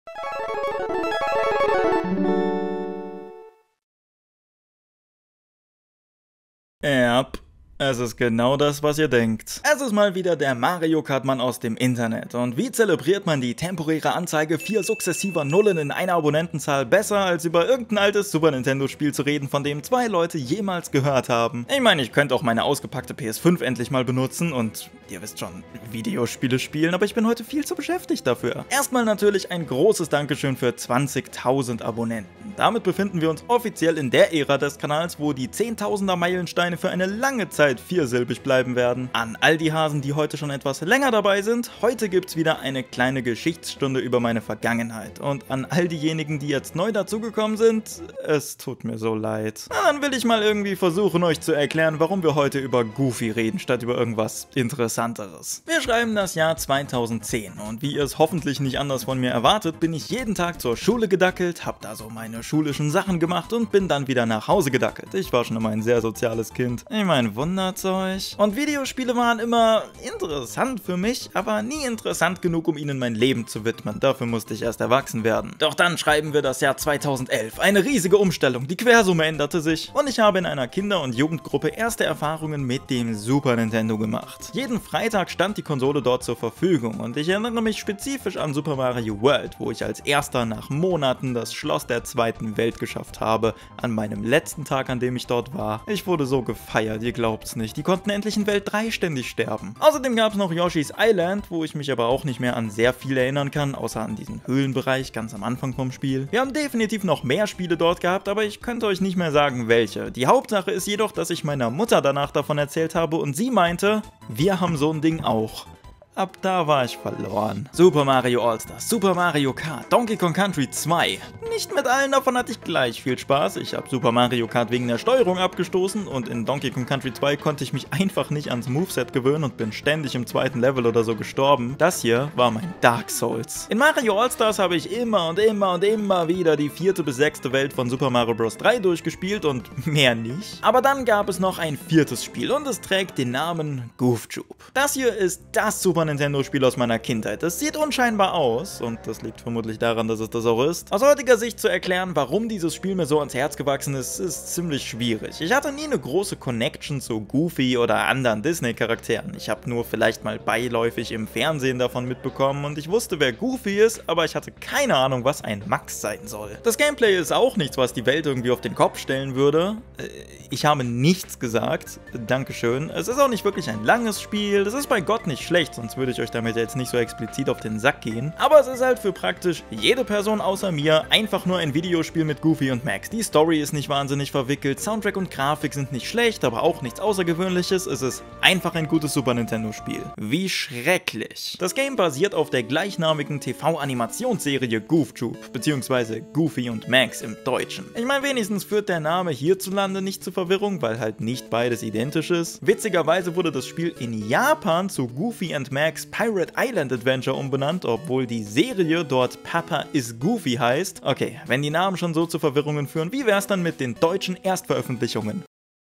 Yep. Es ist genau das, was ihr denkt. Es ist mal wieder der Mario Kart Mann aus dem Internet. Und wie zelebriert man die temporäre Anzeige 4 sukzessiver Nullen in einer Abonnentenzahl besser, als über irgendein altes Super Nintendo Spiel zu reden, von dem 2 Leute jemals gehört haben? Ich meine, ich könnte auch meine ausgepackte PS5 endlich mal benutzen und, ihr wisst schon, Videospiele spielen, aber ich bin heute viel zu beschäftigt dafür. Erstmal natürlich ein großes Dankeschön für 20.000 Abonnenten. Damit befinden wir uns offiziell in der Ära des Kanals, wo die 10.000er Meilensteine für eine lange Zeit viersilbig bleiben werden. An all die Hasen, die heute schon etwas länger dabei sind, heute gibt's wieder eine kleine Geschichtsstunde über meine Vergangenheit. Und an all diejenigen, die jetzt neu dazugekommen sind, es tut mir so leid. Na, dann will ich mal irgendwie versuchen, euch zu erklären, warum wir heute über Goofy reden, statt über irgendwas Interessanteres. Wir schreiben das Jahr 2010 und wie ihr es hoffentlich nicht anders von mir erwartet, bin ich jeden Tag zur Schule gedackelt, hab da so meine schulischen Sachen gemacht und bin dann wieder nach Hause gedackelt. Ich war schon immer ein sehr soziales Kind. Ich meine, wunderzeug. Und Videospiele waren immer interessant für mich, aber nie interessant genug, um ihnen mein Leben zu widmen. Dafür musste ich erst erwachsen werden. Doch dann schreiben wir das Jahr 2011. Eine riesige Umstellung, die Quersumme änderte sich und ich habe in einer Kinder- und Jugendgruppe erste Erfahrungen mit dem Super Nintendo gemacht. Jeden Freitag stand die Konsole dort zur Verfügung und ich erinnere mich spezifisch an Super Mario World, wo ich als erster nach Monaten das Schloss der zweiten Welt geschafft habe, an meinem letzten Tag, an dem ich dort war. Ich wurde so gefeiert, ihr glaubt's nicht. Die konnten endlich in Welt 3 ständig sterben. Außerdem gab es noch Yoshi's Island, wo ich mich aber auch nicht mehr an sehr viel erinnern kann, außer an diesen Höhlenbereich ganz am Anfang vom Spiel. Wir haben definitiv noch mehr Spiele dort gehabt, aber ich könnte euch nicht mehr sagen, welche. Die Hauptsache ist jedoch, dass ich meiner Mutter danach davon erzählt habe und sie meinte, wir haben so ein Ding auch. Ab da war ich verloren. Super Mario All-Stars, Super Mario Kart, Donkey Kong Country 2. Nicht mit allen davon hatte ich gleich viel Spaß. Ich habe Super Mario Kart wegen der Steuerung abgestoßen und in Donkey Kong Country 2 konnte ich mich einfach nicht ans Moveset gewöhnen und bin ständig im zweiten Level oder so gestorben. Das hier war mein Dark Souls. In Mario All-Stars habe ich immer wieder die 4. bis 6. Welt von Super Mario Bros. 3 durchgespielt und mehr nicht. Aber dann gab es noch ein 4. Spiel und es trägt den Namen Goof Troop. Das hier ist das Super Nintendo-Spiel aus meiner Kindheit. Es sieht unscheinbar aus und das liegt vermutlich daran, dass es das auch ist. Aus heutiger Sicht zu erklären, warum dieses Spiel mir so ans Herz gewachsen ist, ist ziemlich schwierig. Ich hatte nie eine große Connection zu Goofy oder anderen Disney-Charakteren. Ich habe nur vielleicht mal beiläufig im Fernsehen davon mitbekommen und ich wusste, wer Goofy ist, aber ich hatte keine Ahnung, was ein Max sein soll. Das Gameplay ist auch nichts, was die Welt irgendwie auf den Kopf stellen würde. Ich habe nichts gesagt. Dankeschön. Es ist auch nicht wirklich ein langes Spiel. Das ist bei Gott nicht schlecht, sonst würde ich euch damit jetzt nicht so explizit auf den Sack gehen. Aber es ist halt für praktisch jede Person außer mir einfach nur ein Videospiel mit Goofy und Max. Die Story ist nicht wahnsinnig verwickelt, Soundtrack und Grafik sind nicht schlecht, aber auch nichts Außergewöhnliches. Es ist einfach ein gutes Super Nintendo Spiel. Wie schrecklich. Das Game basiert auf der gleichnamigen TV-Animationsserie Goof Troop, beziehungsweise Goofy und Max im Deutschen. Ich meine, wenigstens führt der Name hierzulande nicht zur Verwirrung, weil halt nicht beides identisch ist. Witzigerweise wurde das Spiel in Japan zu Goofy and Max Pirate Island Adventure umbenannt, obwohl die Serie dort Papa is Goofy heißt. Okay, wenn die Namen schon so zu Verwirrungen führen, wie wär's dann mit den deutschen Erstveröffentlichungen?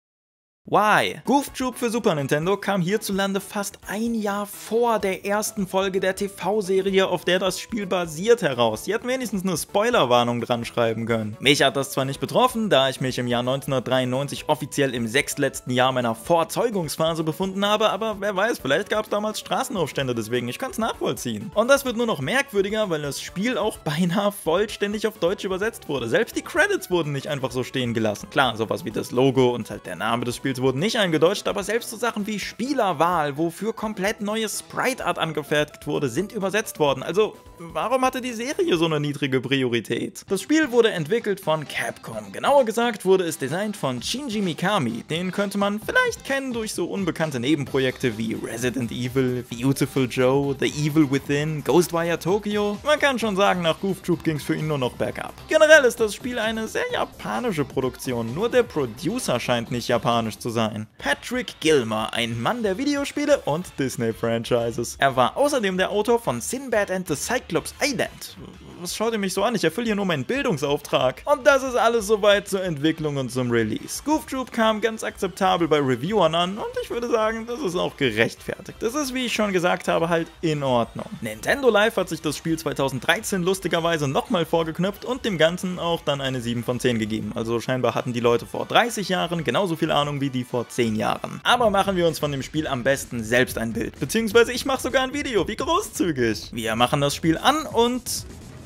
Why? Goof Troop für Super Nintendo kam hierzulande fast ein Jahr vor der ersten Folge der TV-Serie, auf der das Spiel basiert, heraus. Sie hätten wenigstens eine Spoilerwarnung dran schreiben können. Mich hat das zwar nicht betroffen, da ich mich im Jahr 1993 offiziell im sechstletzten Jahr meiner Vorzeugungsphase befunden habe, aber wer weiß, vielleicht gab es damals Straßenaufstände deswegen, ich kann es nachvollziehen. Und das wird nur noch merkwürdiger, weil das Spiel auch beinahe vollständig auf Deutsch übersetzt wurde. Selbst die Credits wurden nicht einfach so stehen gelassen. Klar, sowas wie das Logo und halt der Name des Spiels wurden nicht eingedeutscht, aber selbst so Sachen wie Spielerwahl, wofür komplett neue Sprite-Art angefertigt wurde, sind übersetzt worden. Also, warum hatte die Serie so eine niedrige Priorität? Das Spiel wurde entwickelt von Capcom. Genauer gesagt wurde es designt von Shinji Mikami. Den könnte man vielleicht kennen durch so unbekannte Nebenprojekte wie Resident Evil, Beautiful Joe, The Evil Within, Ghostwire Tokyo. Man kann schon sagen, nach Goof Troop ging es für ihn nur noch bergab. Generell ist das Spiel eine sehr japanische Produktion, nur der Producer scheint nicht japanisch zu sein. Patrick Gilmer, ein Mann der Videospiele und Disney-Franchises. Er war außerdem der Autor von Sinbad and the Cyclops Island. was schaut ihr mich so an? Ich erfülle hier nur meinen Bildungsauftrag. Und das ist alles soweit zur Entwicklung und zum Release. Goof Troop kam ganz akzeptabel bei Reviewern an und ich würde sagen, das ist auch gerechtfertigt. Das ist, wie ich schon gesagt habe, halt in Ordnung. Nintendo Live hat sich das Spiel 2013 lustigerweise nochmal vorgeknüpft und dem Ganzen auch dann eine 7 von 10 gegeben. Also scheinbar hatten die Leute vor 30 Jahren genauso viel Ahnung wie die vor 10 Jahren. Aber machen wir uns von dem Spiel am besten selbst ein Bild. Beziehungsweise ich mache sogar ein Video. Wie großzügig. Wir machen das Spiel an und...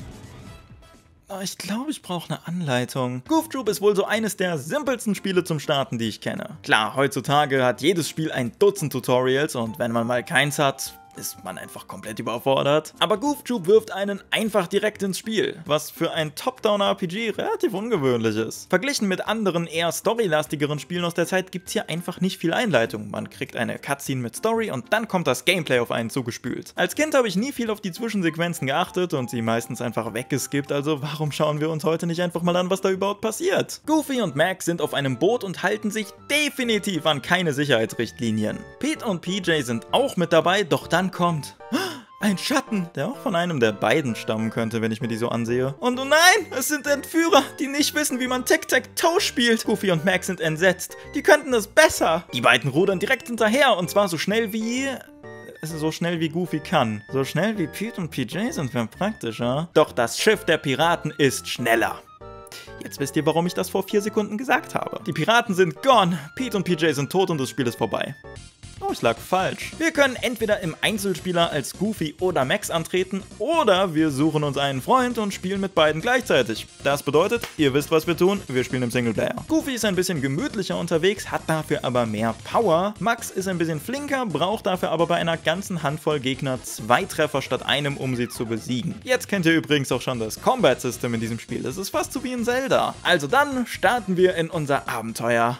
ich glaube, ich brauche eine Anleitung. Goof Troop ist wohl so eines der simpelsten Spiele zum Starten, die ich kenne. Klar, heutzutage hat jedes Spiel ein Dutzend Tutorials und wenn man mal keins hat, ist man einfach komplett überfordert. Aber Goof Troop wirft einen einfach direkt ins Spiel, was für ein Top-Down-RPG relativ ungewöhnlich ist. Verglichen mit anderen, eher storylastigeren Spielen aus der Zeit gibt es hier einfach nicht viel Einleitung. Man kriegt eine Cutscene mit Story und dann kommt das Gameplay auf einen zugespült. Als Kind habe ich nie viel auf die Zwischensequenzen geachtet und sie meistens einfach weggeskippt, also warum schauen wir uns heute nicht einfach mal an, was da überhaupt passiert? Goofy und Max sind auf einem Boot und halten sich definitiv an keine Sicherheitsrichtlinien. Pete und PJ sind auch mit dabei, doch dann kommt ein Schatten, der auch von einem der beiden stammen könnte, wenn ich mir die so ansehe. Und oh nein, es sind Entführer, die nicht wissen, wie man Tic-Tac-Toe spielt. Goofy und Max sind entsetzt. Die könnten das besser. Die beiden rudern direkt hinterher und zwar so schnell wie Goofy kann. So schnell wie Pete und PJ sind wir praktischer. Doch das Schiff der Piraten ist schneller. Jetzt wisst ihr, warum ich das vor 4 Sekunden gesagt habe. Die Piraten sind gone, Pete und PJ sind tot und das Spiel ist vorbei. Oh, ich lag falsch. Wir können entweder im Einzelspieler als Goofy oder Max antreten oder wir suchen uns einen Freund und spielen mit beiden gleichzeitig. Das bedeutet, ihr wisst, was wir tun, wir spielen im Singleplayer. Goofy ist ein bisschen gemütlicher unterwegs, hat dafür aber mehr Power. Max ist ein bisschen flinker, braucht dafür aber bei einer ganzen Handvoll Gegner 2 Treffer statt einem, um sie zu besiegen. Jetzt kennt ihr übrigens auch schon das Combat System in diesem Spiel. Es ist fast so wie in Zelda. Also dann starten wir in unser Abenteuer.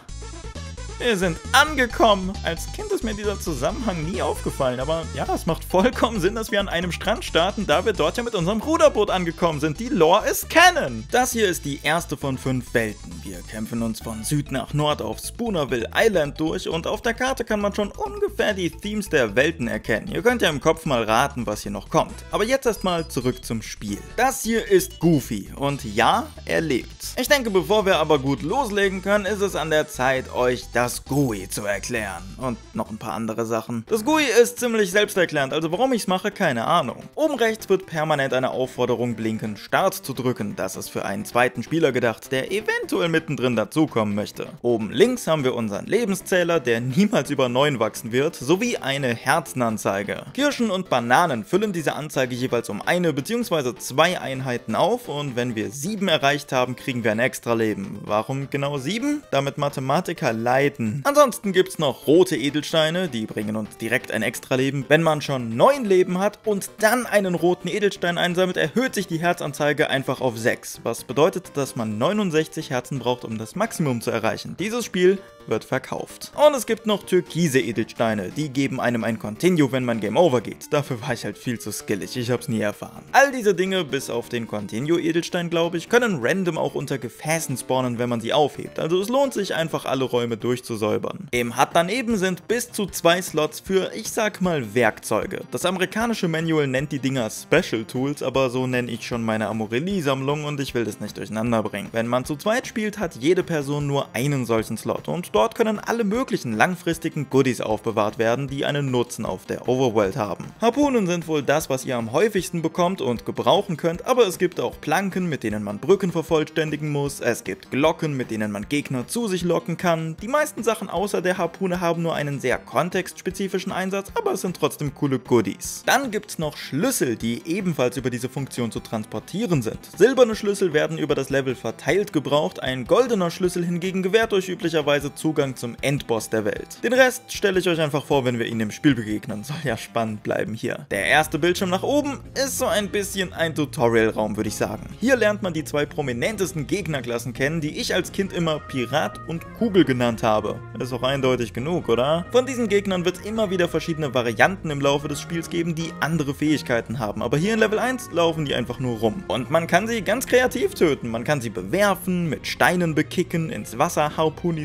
Wir sind angekommen. Als Kind ist mir dieser Zusammenhang nie aufgefallen, aber ja, es macht vollkommen Sinn, dass wir an einem Strand starten, da wir dort ja mit unserem Ruderboot angekommen sind. Die Lore ist Canon. Das hier ist die erste von 5 Welten. Wir kämpfen uns von Süd nach Nord auf Spoonerville Island durch und auf der Karte kann man schon ungefähr die Themes der Welten erkennen. Ihr könnt ja im Kopf mal raten, was hier noch kommt. Aber jetzt erstmal zurück zum Spiel. Das hier ist Goofy und ja, er lebt. Ich denke, bevor wir aber gut loslegen können, ist es an der Zeit, euch das GUI zu erklären. Und noch ein paar andere Sachen. Das GUI ist ziemlich selbsterklärend, also warum ich es mache, keine Ahnung. Oben rechts wird permanent eine Aufforderung blinken, Start zu drücken. Das ist für einen zweiten Spieler gedacht, der eventuell mittendrin dazukommen möchte. Oben links haben wir unseren Lebenszähler, der niemals über 9 wachsen wird, sowie eine Herzenanzeige. Kirschen und Bananen füllen diese Anzeige jeweils um 1 bzw. 2 Einheiten auf und wenn wir 7 erreicht haben, kriegen wir ein extra Leben. Warum genau 7? Damit Mathematiker leiden. Ansonsten gibt es noch rote Edelsteine, die bringen uns direkt ein extra Leben. Wenn man schon 9 Leben hat und dann einen roten Edelstein einsammelt, erhöht sich die Herzanzeige einfach auf 6, was bedeutet, dass man 69 Herzen braucht, um das Maximum zu erreichen. Dieses Spiel wird verkauft. Und es gibt noch türkise Edelsteine, die geben einem ein Continue, wenn man Game Over geht. Dafür war ich halt viel zu skillig, ich hab's nie erfahren. All diese Dinge, bis auf den Continue Edelstein, glaube ich, können random auch unter Gefäßen spawnen, wenn man sie aufhebt. Also es lohnt sich einfach, alle Räume durchzusäubern. Im HUD daneben sind bis zu 2 Slots für, ich sag mal, Werkzeuge. Das amerikanische Manual nennt die Dinger Special Tools, aber so nenne ich schon meine Amorelie-Sammlung und ich will das nicht durcheinander bringen. Wenn man zu zweit spielt, hat jede Person nur einen solchen Slot und dort können alle möglichen langfristigen Goodies aufbewahrt werden, die einen Nutzen auf der Overworld haben. Harpunen sind wohl das, was ihr am häufigsten bekommt und gebrauchen könnt, aber es gibt auch Planken, mit denen man Brücken vervollständigen muss, es gibt Glocken, mit denen man Gegner zu sich locken kann. Die meisten Sachen außer der Harpune haben nur einen sehr kontextspezifischen Einsatz, aber es sind trotzdem coole Goodies. Dann gibt es noch Schlüssel, die ebenfalls über diese Funktion zu transportieren sind. Silberne Schlüssel werden über das Level verteilt gebraucht, ein goldener Schlüssel hingegen gewährt euch üblicherweise Zugang zum Endboss der Welt. Den Rest stelle ich euch einfach vor, wenn wir ihnen im Spiel begegnen. Soll ja spannend bleiben hier. Der erste Bildschirm nach oben ist so ein bisschen ein Tutorial-Raum, würde ich sagen. Hier lernt man die 2 prominentesten Gegnerklassen kennen, die ich als Kind immer Pirat und Kugel genannt habe. Ist auch eindeutig genug, oder? Von diesen Gegnern wird es immer wieder verschiedene Varianten im Laufe des Spiels geben, die andere Fähigkeiten haben. Aber hier in Level 1 laufen die einfach nur rum. Und man kann sie ganz kreativ töten. Man kann sie bewerfen, mit Steinen bekicken, ins Wasser harpunisieren,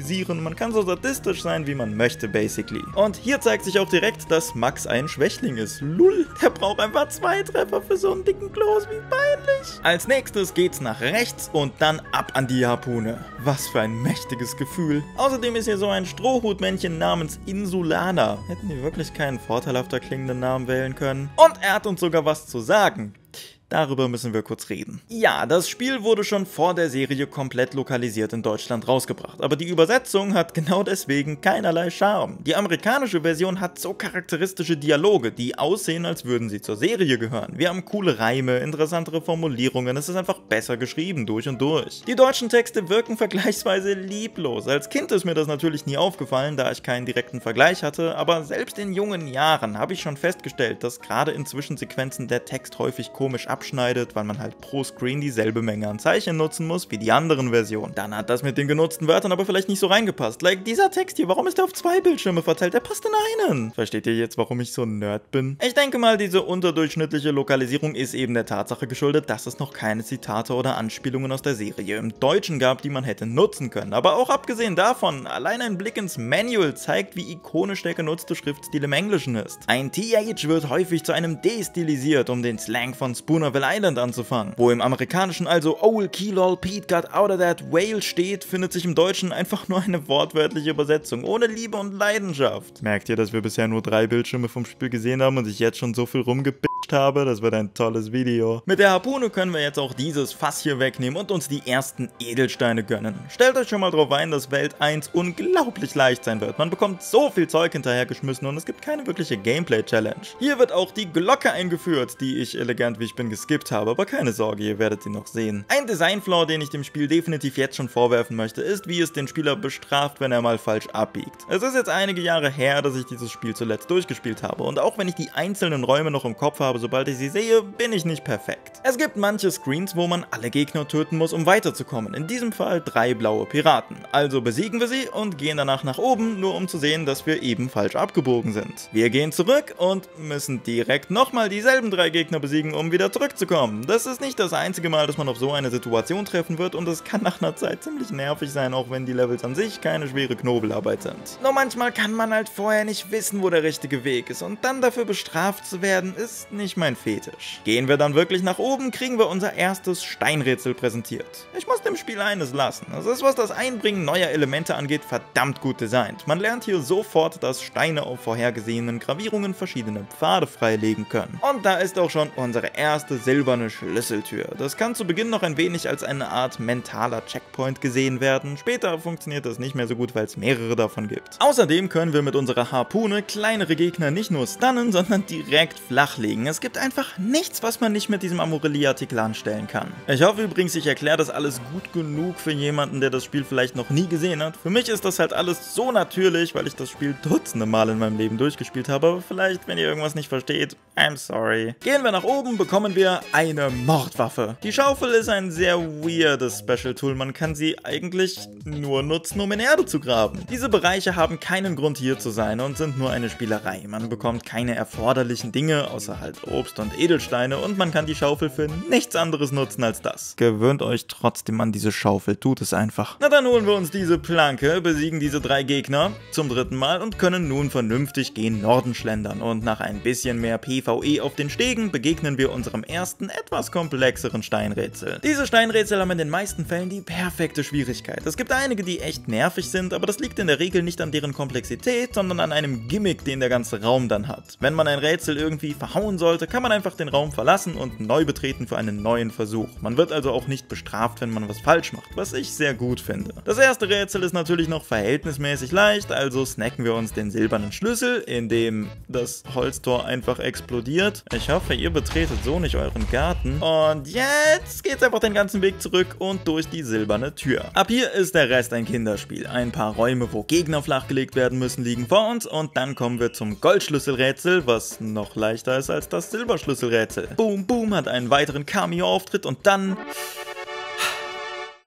Man kann so sadistisch sein, wie man möchte, basically. Und hier zeigt sich auch direkt, dass Max ein Schwächling ist. Lull, der braucht einfach 2 Treffer für so einen dicken Kloß, wie peinlich. Als nächstes geht's nach rechts und dann ab an die Harpune. Was für ein mächtiges Gefühl. Außerdem ist hier so ein Strohhutmännchen namens Insulana. Hätten die wirklich keinen vorteilhafter klingenden Namen wählen können? Und er hat uns sogar was zu sagen. Darüber müssen wir kurz reden. Ja, das Spiel wurde schon vor der Serie komplett lokalisiert in Deutschland rausgebracht, aber die Übersetzung hat genau deswegen keinerlei Charme. Die amerikanische Version hat so charakteristische Dialoge, die aussehen, als würden sie zur Serie gehören. Wir haben coole Reime, interessantere Formulierungen, es ist einfach besser geschrieben durch und durch. Die deutschen Texte wirken vergleichsweise lieblos. Als Kind ist mir das natürlich nie aufgefallen, da ich keinen direkten Vergleich hatte, aber selbst in jungen Jahren habe ich schon festgestellt, dass gerade in Zwischensequenzen der Text häufig komisch abschneidet, weil man halt pro Screen dieselbe Menge an Zeichen nutzen muss wie die anderen Versionen. Dann hat das mit den genutzten Wörtern aber vielleicht nicht so reingepasst. Like dieser Text hier, warum ist der auf 2 Bildschirme verteilt? Der passt in einen. Versteht ihr jetzt, warum ich so ein Nerd bin? Ich denke mal, diese unterdurchschnittliche Lokalisierung ist eben der Tatsache geschuldet, dass es noch keine Zitate oder Anspielungen aus der Serie im Deutschen gab, die man hätte nutzen können. Aber auch abgesehen davon, allein ein Blick ins Manual zeigt, wie ikonisch der genutzte Schriftstil im Englischen ist. Ein TH wird häufig zu einem D stilisiert, um den Slang von Spoonerville Island anzufangen. Wo im Amerikanischen also Old Keylol Pete got out of that whale steht, findet sich im Deutschen einfach nur eine wortwörtliche Übersetzung, ohne Liebe und Leidenschaft. Merkt ihr, dass wir bisher nur 3 Bildschirme vom Spiel gesehen haben und ich jetzt schon so viel rumgepitcht habe? Das wird ein tolles Video. Mit der Harpune können wir jetzt auch dieses Fass hier wegnehmen und uns die ersten Edelsteine gönnen. Stellt euch schon mal drauf ein, dass Welt 1 unglaublich leicht sein wird. Man bekommt so viel Zeug hinterhergeschmissen und es gibt keine wirkliche Gameplay-Challenge. Hier wird auch die Glocke eingeführt, die ich elegant wie ich bin geskippt habe, aber keine Sorge, ihr werdet sie noch sehen. Ein Designflaw, den ich dem Spiel definitiv jetzt schon vorwerfen möchte, ist, wie es den Spieler bestraft, wenn er mal falsch abbiegt. Es ist jetzt einige Jahre her, dass ich dieses Spiel zuletzt durchgespielt habe und auch wenn ich die einzelnen Räume noch im Kopf habe, sobald ich sie sehe, bin ich nicht perfekt. Es gibt manche Screens, wo man alle Gegner töten muss, um weiterzukommen. In diesem Fall 3 blaue Piraten. Also besiegen wir sie und gehen danach nach oben, nur um zu sehen, dass wir eben falsch abgebogen sind. Wir gehen zurück und müssen direkt nochmal dieselben 3 Gegner besiegen, um wieder zurückzukommen. Das ist nicht das einzige Mal, dass man auf so eine Situation treffen wird und es kann nach einer Zeit ziemlich nervig sein, auch wenn die Levels an sich keine schwere Knobelarbeit sind. Nur manchmal kann man halt vorher nicht wissen, wo der richtige Weg ist und dann dafür bestraft zu werden, ist nicht mein Fetisch. Gehen wir dann wirklich nach oben, kriegen wir unser erstes Steinrätsel präsentiert. Ich muss dem Spiel eines lassen. Es ist, was das Einbringen neuer Elemente angeht, verdammt gut designt. Man lernt hier sofort, dass Steine auf vorhergesehenen Gravierungen verschiedene Pfade freilegen können. Und da ist auch schon unsere erste silberne Schlüsseltür. Das kann zu Beginn noch ein wenig als eine Art mentaler Checkpoint gesehen werden. Später funktioniert das nicht mehr so gut, weil es mehrere davon gibt. Außerdem können wir mit unserer Harpune kleinere Gegner nicht nur stunnen, sondern direkt flachlegen. Es gibt einfach nichts, was man nicht mit diesem Amorelie-Artikel anstellen kann. Ich hoffe übrigens, ich erkläre das alles gut genug für jemanden, der das Spiel vielleicht noch nie gesehen hat. Für mich ist das halt alles so natürlich, weil ich das Spiel dutzende Mal in meinem Leben durchgespielt habe, aber vielleicht, wenn ihr irgendwas nicht versteht, I'm sorry. Gehen wir nach oben, bekommen wir eine Mordwaffe. Die Schaufel ist ein sehr weirdes Special Tool, man kann sie eigentlich nur nutzen, um in Erde zu graben. Diese Bereiche haben keinen Grund hier zu sein und sind nur eine Spielerei. Man bekommt keine erforderlichen Dinge, außer halt Obst und Edelsteine und man kann die Schaufel für nichts anderes nutzen als das. Gewöhnt euch trotzdem an diese Schaufel, tut es einfach. Na dann holen wir uns diese Planke, besiegen diese 3 Gegner zum 3. Mal und können nun vernünftig gen Norden schlendern und nach ein bisschen mehr PvE auf den Stegen begegnen wir unserem ersten, etwas komplexeren Steinrätsel. Diese Steinrätsel haben in den meisten Fällen die perfekte Schwierigkeit. Es gibt einige, die echt nervig sind, aber das liegt in der Regel nicht an deren Komplexität, sondern an einem Gimmick, den der ganze Raum dann hat. Wenn man ein Rätsel irgendwie verhauen sollte, kann man einfach den Raum verlassen und neu betreten für einen neuen Versuch. Man wird also auch nicht bestraft, wenn man was falsch macht, was ich sehr gut finde. Das erste Rätsel ist natürlich noch verhältnismäßig leicht, also snacken wir uns den silbernen Schlüssel, indem das Holztor einfach explodiert. Ich hoffe, ihr betretet so nicht euren Garten. Und jetzt geht's einfach den ganzen Weg zurück und durch die silberne Tür. Ab hier ist der Rest ein Kinderspiel. Ein paar Räume, wo Gegner flachgelegt werden müssen, liegen vor uns und dann kommen wir zum Goldschlüsselrätsel, was noch leichter ist als das Silberschlüsselrätsel. Boom Boom hat einen weiteren Cameo-Auftritt und dann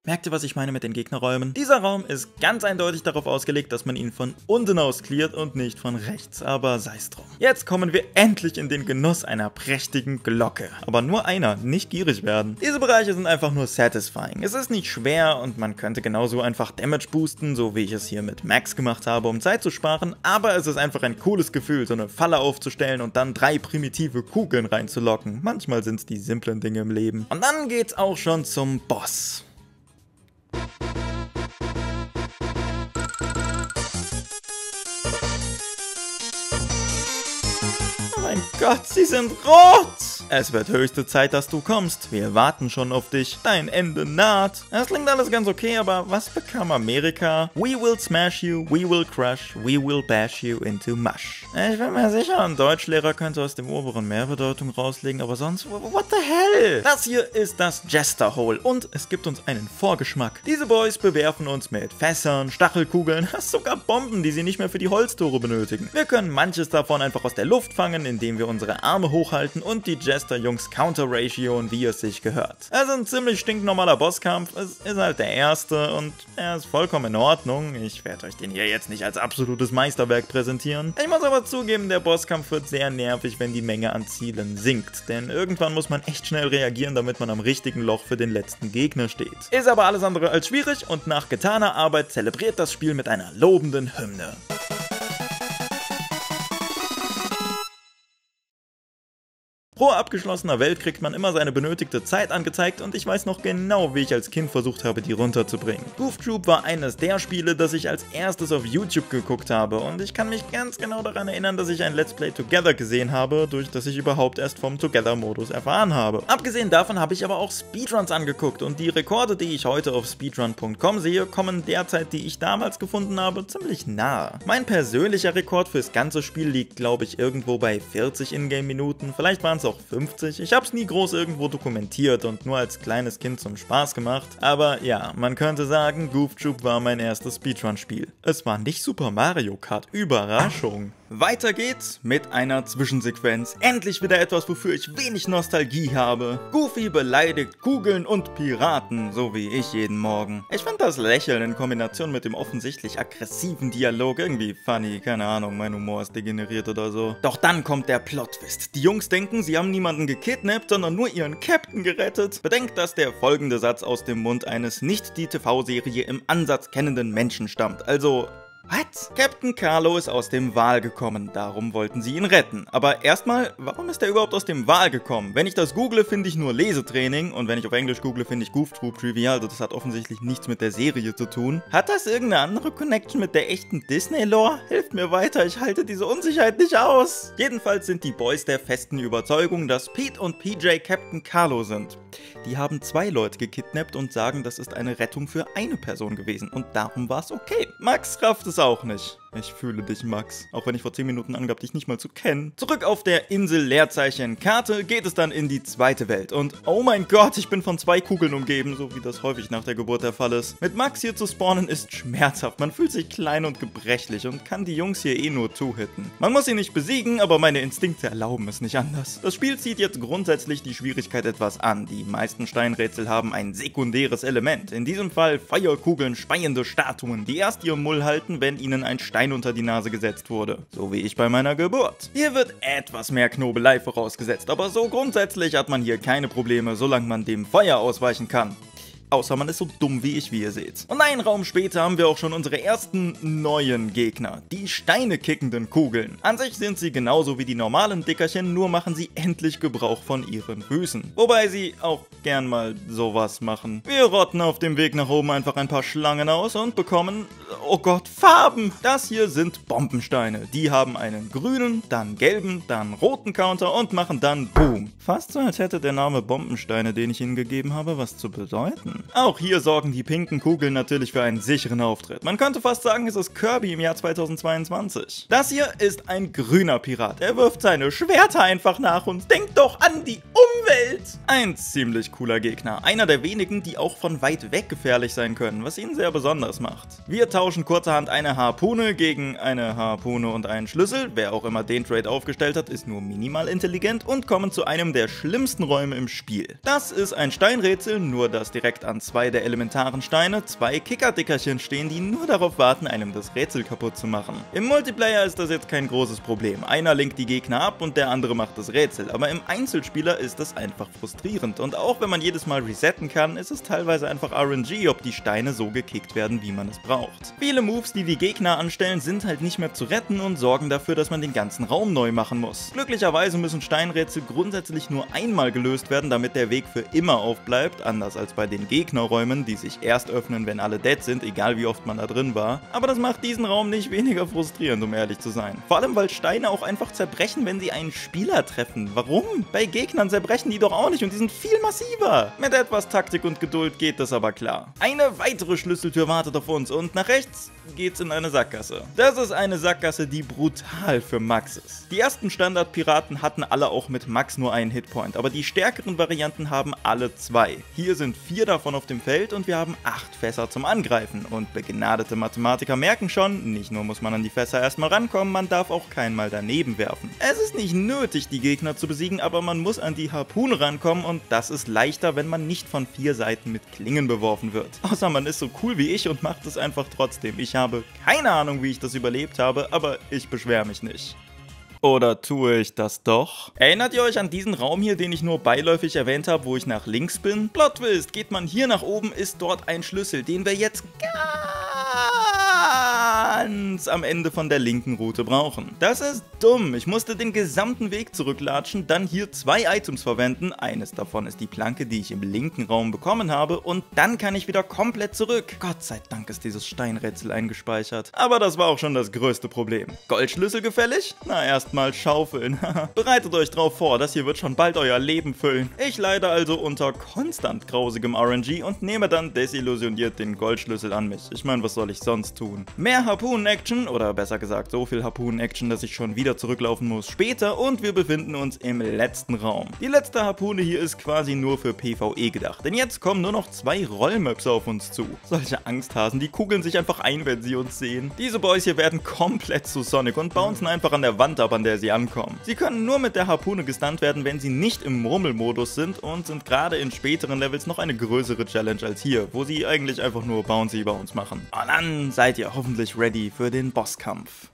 Merkt ihr, was ich meine mit den Gegnerräumen? Dieser Raum ist ganz eindeutig darauf ausgelegt, dass man ihn von unten aus cleart und nicht von rechts, aber sei's drum. Jetzt kommen wir endlich in den Genuss einer prächtigen Glocke. Aber nur einer, nicht gierig werden. Diese Bereiche sind einfach nur satisfying. Es ist nicht schwer und man könnte genauso einfach Damage boosten, so wie ich es hier mit Max gemacht habe, um Zeit zu sparen, aber es ist einfach ein cooles Gefühl, so eine Falle aufzustellen und dann 3 primitive Kugeln reinzulocken. Manchmal sind es die simplen Dinge im Leben. Und dann geht's auch schon zum Boss. Oh mein Gott, sie sind rot! Es wird höchste Zeit, dass du kommst. Wir warten schon auf dich. Dein Ende naht. Es klingt alles ganz okay, aber was bekam Amerika? We will smash you, we will crush, we will bash you into mush. Ich bin mir sicher, ein Deutschlehrer könnte aus dem oberen Mehrbedeutung rauslegen, aber sonst, what the hell? Das hier ist das Jester Hole und es gibt uns einen Vorgeschmack. Diese Boys bewerfen uns mit Fässern, Stachelkugeln, sogar Bomben, die sie nicht mehr für die Holztore benötigen. Wir können manches davon einfach aus der Luft fangen, indem wir unsere Arme hochhalten und die Jester-Jungs Counter-Ratioen, wie es sich gehört. Es ist ein ziemlich stinknormaler Bosskampf, es ist halt der erste und er ist vollkommen in Ordnung. Ich werde euch den hier jetzt nicht als absolutes Meisterwerk präsentieren. Ich muss aber zugeben, der Bosskampf wird sehr nervig, wenn die Menge an Zielen sinkt, denn irgendwann muss man echt schnell reagieren, damit man am richtigen Loch für den letzten Gegner steht. Ist aber alles andere als schwierig und nach getaner Arbeit zelebriert das Spiel mit einer lobenden Hymne. Pro abgeschlossener Welt kriegt man immer seine benötigte Zeit angezeigt und ich weiß noch genau, wie ich als Kind versucht habe, die runterzubringen. Goof Troop war eines der Spiele, das ich als erstes auf YouTube geguckt habe und ich kann mich ganz genau daran erinnern, dass ich ein Let's Play Together gesehen habe, durch das ich überhaupt erst vom Together-Modus erfahren habe. Abgesehen davon habe ich aber auch Speedruns angeguckt und die Rekorde, die ich heute auf speedrun.com sehe, kommen der Zeit, die ich damals gefunden habe, ziemlich nahe. Mein persönlicher Rekord fürs ganze Spiel liegt, glaube ich, irgendwo bei 40 Ingame-Minuten, vielleicht waren es auch 50. Ich hab's nie groß irgendwo dokumentiert und nur als kleines Kind zum Spaß gemacht. Aber ja, man könnte sagen, Goof Troop war mein erstes Speedrun-Spiel. Es war nicht Super Mario Kart. Überraschung. Weiter geht's mit einer Zwischensequenz. Endlich wieder etwas, wofür ich wenig Nostalgie habe. Goofy beleidigt Kugeln und Piraten, so wie ich jeden Morgen. Ich finde das Lächeln in Kombination mit dem offensichtlich aggressiven Dialog irgendwie funny. Keine Ahnung, mein Humor ist degeneriert oder so. Doch dann kommt der Plot-Twist. Die Jungs denken, sie haben niemanden gekidnappt, sondern nur ihren Captain gerettet. Bedenkt, dass der folgende Satz aus dem Mund eines nicht die TV-Serie im Ansatz kennenden Menschen stammt. Also... Was? Captain Carlo ist aus dem Wal gekommen, darum wollten sie ihn retten. Aber erstmal, warum ist er überhaupt aus dem Wal gekommen? Wenn ich das google, finde ich nur Lesetraining und wenn ich auf Englisch google, finde ich Goof Troop Trivia, also das hat offensichtlich nichts mit der Serie zu tun. Hat das irgendeine andere Connection mit der echten Disney-Lore? Hilft mir weiter, ich halte diese Unsicherheit nicht aus. Jedenfalls sind die Boys der festen Überzeugung, dass Pete und PJ Captain Carlo sind. Die haben 2 Leute gekidnappt und sagen, das ist eine Rettung für eine Person gewesen und darum war es okay. Max rafft es auch nicht. Ich fühle dich, Max. Auch wenn ich vor 10 Minuten angab, dich nicht mal zu kennen. Zurück auf der Insel Leerzeichen Karte geht es dann in die zweite Welt. Und oh mein Gott, ich bin von 2 Kugeln umgeben, so wie das häufig nach der Geburt der Fall ist. Mit Max hier zu spawnen ist schmerzhaft. Man fühlt sich klein und gebrechlich und kann die Jungs hier eh nur two-hitten. Man muss sie nicht besiegen, aber meine Instinkte erlauben es nicht anders. Das Spiel zieht jetzt grundsätzlich die Schwierigkeit etwas an. Die meisten Steinrätsel haben ein sekundäres Element. In diesem Fall Feuerkugeln, speiende Statuen, die erst ihren Mull halten, wenn ihnen ein Stein unter die Nase gesetzt wurde. So wie ich bei meiner Geburt. Hier wird etwas mehr Knobelei vorausgesetzt, aber so grundsätzlich hat man hier keine Probleme, solange man dem Feuer ausweichen kann. Außer man ist so dumm wie ich, wie ihr seht. Und einen Raum später haben wir auch schon unsere ersten neuen Gegner. Die Steine kickenden Kugeln. An sich sind sie genauso wie die normalen Dickerchen, nur machen sie endlich Gebrauch von ihren Füßen. Wobei sie auch gern mal sowas machen. Wir rotten auf dem Weg nach oben einfach ein paar Schlangen aus und bekommen, oh Gott, Farben. Das hier sind Bombensteine. Die haben einen grünen, dann gelben, dann roten Counter und machen dann Boom. Fast so, als hätte der Name Bombensteine, den ich ihnen gegeben habe, was zu bedeuten. Auch hier sorgen die pinken Kugeln natürlich für einen sicheren Auftritt. Man könnte fast sagen, es ist Kirby im Jahr 2022. Das hier ist ein grüner Pirat. Er wirft seine Schwerter einfach nach uns. Denkt doch an die Umwelt! Ein ziemlich cooler Gegner. Einer der wenigen, die auch von weit weg gefährlich sein können, was ihn sehr besonders macht. Wir tauschen kurzerhand eine Harpune gegen eine Harpune und einen Schlüssel. Wer auch immer den Trade aufgestellt hat, ist nur minimal intelligent und kommen zu einem der schlimmsten Räume im Spiel. Das ist ein Steinrätsel, nur das direkt an an 2 der elementaren Steine 2 Kickerdickerchen stehen, die nur darauf warten, einem das Rätsel kaputt zu machen. Im Multiplayer ist das jetzt kein großes Problem. Einer lenkt die Gegner ab und der andere macht das Rätsel, aber im Einzelspieler ist das einfach frustrierend und auch wenn man jedes Mal resetten kann, ist es teilweise einfach RNG, ob die Steine so gekickt werden, wie man es braucht. Viele Moves, die die Gegner anstellen, sind halt nicht mehr zu retten und sorgen dafür, dass man den ganzen Raum neu machen muss. Glücklicherweise müssen Steinrätsel grundsätzlich nur einmal gelöst werden, damit der Weg für immer aufbleibt, anders als bei den Gegnerräumen, die sich erst öffnen, wenn alle dead sind, egal wie oft man da drin war. Aber das macht diesen Raum nicht weniger frustrierend, um ehrlich zu sein. Vor allem, weil Steine auch einfach zerbrechen, wenn sie einen Spieler treffen. Warum? Bei Gegnern zerbrechen die doch auch nicht und die sind viel massiver. Mit etwas Taktik und Geduld geht das aber klar. Eine weitere Schlüsseltür wartet auf uns und nach rechts geht's in eine Sackgasse. Das ist eine Sackgasse, die brutal für Max ist. Die ersten Standardpiraten hatten alle auch mit Max nur einen Hitpoint, aber die stärkeren Varianten haben alle 2. Hier sind 4 davon auf dem Feld und wir haben 8 Fässer zum Angreifen. Und begnadete Mathematiker merken schon, nicht nur muss man an die Fässer erstmal rankommen, man darf auch kein Mal daneben werfen. Es ist nicht nötig, die Gegner zu besiegen, aber man muss an die Harpune rankommen und das ist leichter, wenn man nicht von 4 Seiten mit Klingen beworfen wird. Außer man ist so cool wie ich und macht es einfach trotzdem. Ich habe keine Ahnung, wie ich das überlebt habe, aber ich beschwere mich nicht. Oder tue ich das doch? Erinnert ihr euch an diesen Raum hier, den ich nur beiläufig erwähnt habe, wo ich nach links bin? Plot Twist, geht man hier nach oben, ist dort ein Schlüssel, den wir jetzt ganz am Ende von der linken Route brauchen. Das ist dumm. Ich musste den gesamten Weg zurücklatschen, dann hier 2 Items verwenden. Eines davon ist die Planke, die ich im linken Raum bekommen habe und dann kann ich wieder komplett zurück. Gott sei Dank ist dieses Steinrätsel eingespeichert. Aber das war auch schon das größte Problem. Goldschlüssel gefällig? Na, erstmal schaufeln. Bereitet euch drauf vor, das hier wird schon bald euer Leben füllen. Ich leide also unter konstant grausigem RNG und nehme dann desillusioniert den Goldschlüssel an mich. Ich meine, was soll ich sonst tun? Mehr Harpunen-Action, oder besser gesagt so viel Harpunen-Action, dass ich schon wieder zurücklaufen muss, später und wir befinden uns im letzten Raum. Die letzte Harpune hier ist quasi nur für PvE gedacht, denn jetzt kommen nur noch 2 Rollmöpse auf uns zu. Solche Angsthasen, die kugeln sich einfach ein, wenn sie uns sehen. Diese Boys hier werden komplett zu Sonic und bouncen einfach an der Wand ab, an der sie ankommen. Sie können nur mit der Harpune gestunt werden, wenn sie nicht im Murmelmodus sind und sind gerade in späteren Levels noch eine größere Challenge als hier, wo sie eigentlich einfach nur Bouncy bei uns machen. Und dann seid ihr hoffentlich ready für den Bosskampf.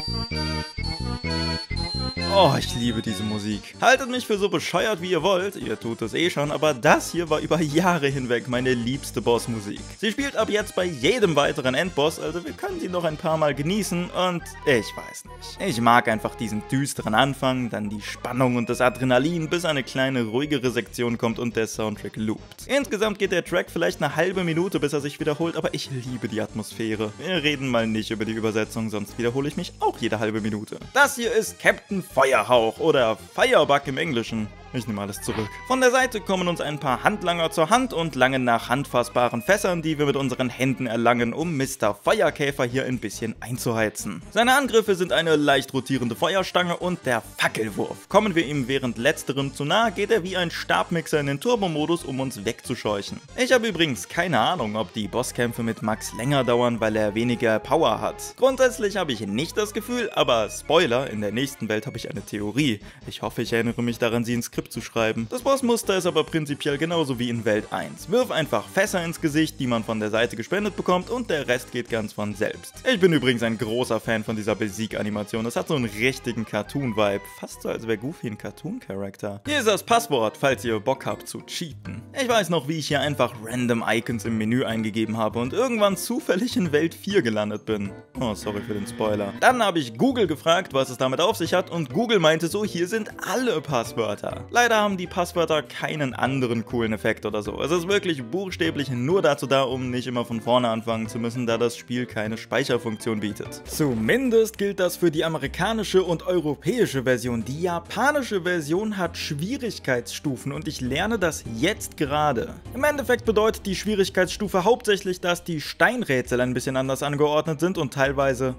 Oh, ich liebe diese Musik. Haltet mich für so bescheuert wie ihr wollt, ihr tut es eh schon, aber das hier war über Jahre hinweg meine liebste Bossmusik. Sie spielt ab jetzt bei jedem weiteren Endboss, also wir können sie noch ein paar Mal genießen und ich weiß nicht. Ich mag einfach diesen düsteren Anfang, dann die Spannung und das Adrenalin, bis eine kleine ruhigere Sektion kommt und der Soundtrack loopt. Insgesamt geht der Track vielleicht eine halbe Minute, bis er sich wiederholt, aber ich liebe die Atmosphäre. Wir reden mal nicht über die Übersetzung, sonst wiederhole ich mich auch jede halbe Minute. Das hier ist Captain Feuerhauch oder Firebug im Englischen. Ich nehme alles zurück. Von der Seite kommen uns ein paar Handlanger zur Hand und langen nach handfassbaren Fässern, die wir mit unseren Händen erlangen, um Mr. Feuerkäfer hier ein bisschen einzuheizen. Seine Angriffe sind eine leicht rotierende Feuerstange und der Fackelwurf. Kommen wir ihm während letzterem zu nahe, geht er wie ein Stabmixer in den Turbo-Modus, um uns wegzuscheuchen. Ich habe übrigens keine Ahnung, ob die Bosskämpfe mit Max länger dauern, weil er weniger Power hat. Grundsätzlich habe ich nicht das Gefühl, aber Spoiler, in der nächsten Welt habe ich eine Theorie. Ich hoffe, ich erinnere mich daran, sie ins Skript zu schreiben. Das Bossmuster ist aber prinzipiell genauso wie in Welt 1. Wirf einfach Fässer ins Gesicht, die man von der Seite gespendet bekommt und der Rest geht ganz von selbst. Ich bin übrigens ein großer Fan von dieser Besieg-Animation. Das hat so einen richtigen Cartoon-Vibe. Fast so, als wäre Goofy ein Cartoon-Charakter. Hier ist das Passwort, falls ihr Bock habt zu cheaten. Ich weiß noch, wie ich hier einfach random Icons im Menü eingegeben habe und irgendwann zufällig in Welt 4 gelandet bin. Oh, sorry für den Spoiler. Dann habe ich Google gefragt, was es damit auf sich hat und Google meinte so, hier sind alle Passwörter. Leider haben die Passwörter keinen anderen coolen Effekt oder so. Es ist wirklich buchstäblich nur dazu da, um nicht immer von vorne anfangen zu müssen, da das Spiel keine Speicherfunktion bietet. Zumindest gilt das für die amerikanische und europäische Version. Die japanische Version hat Schwierigkeitsstufen und ich lerne das jetzt gerade. Im Endeffekt bedeutet die Schwierigkeitsstufe hauptsächlich, dass die Steinrätsel ein bisschen anders angeordnet sind und teilweise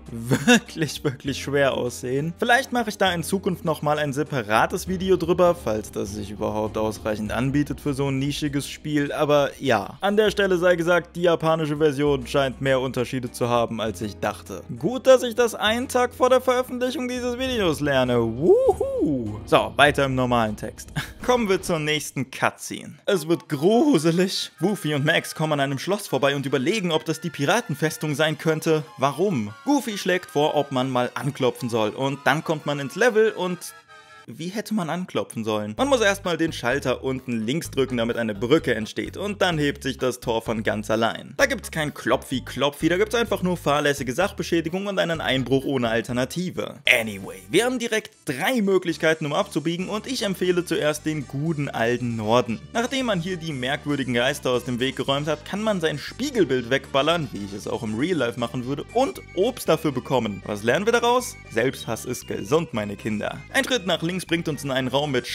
wirklich schwer aussehen. Vielleicht mache ich da in Zukunft nochmal ein separates Video drüber, falls das sich überhaupt ausreichend anbietet für so ein nischiges Spiel, aber ja. An der Stelle sei gesagt, die japanische Version scheint mehr Unterschiede zu haben, als ich dachte. Gut, dass ich das einen Tag vor der Veröffentlichung dieses Videos lerne. Wuhu! So, weiter im normalen Text. kommen wir zur nächsten Cutscene. Es wird gruselig. Goofy und Max kommen an einem Schloss vorbei und überlegen, ob das die Piratenfestung sein könnte. Warum? Goofy schlägt vor, ob man mal anklopfen soll. Und dann kommt man ins Level und... Wie hätte man anklopfen sollen? Man muss erstmal den Schalter unten links drücken, damit eine Brücke entsteht und dann hebt sich das Tor von ganz allein. Da gibt's kein Klopfi-Klopfi, da gibt's einfach nur fahrlässige Sachbeschädigung und einen Einbruch ohne Alternative. Anyway, wir haben direkt 3 Möglichkeiten, um abzubiegen und ich empfehle zuerst den guten alten Norden. Nachdem man hier die merkwürdigen Geister aus dem Weg geräumt hat, kann man sein Spiegelbild wegballern, wie ich es auch im Real Life machen würde, und Obst dafür bekommen. Was lernen wir daraus? Selbsthass ist gesund, meine Kinder. Ein Schritt nach links bringt uns in einen Raum mit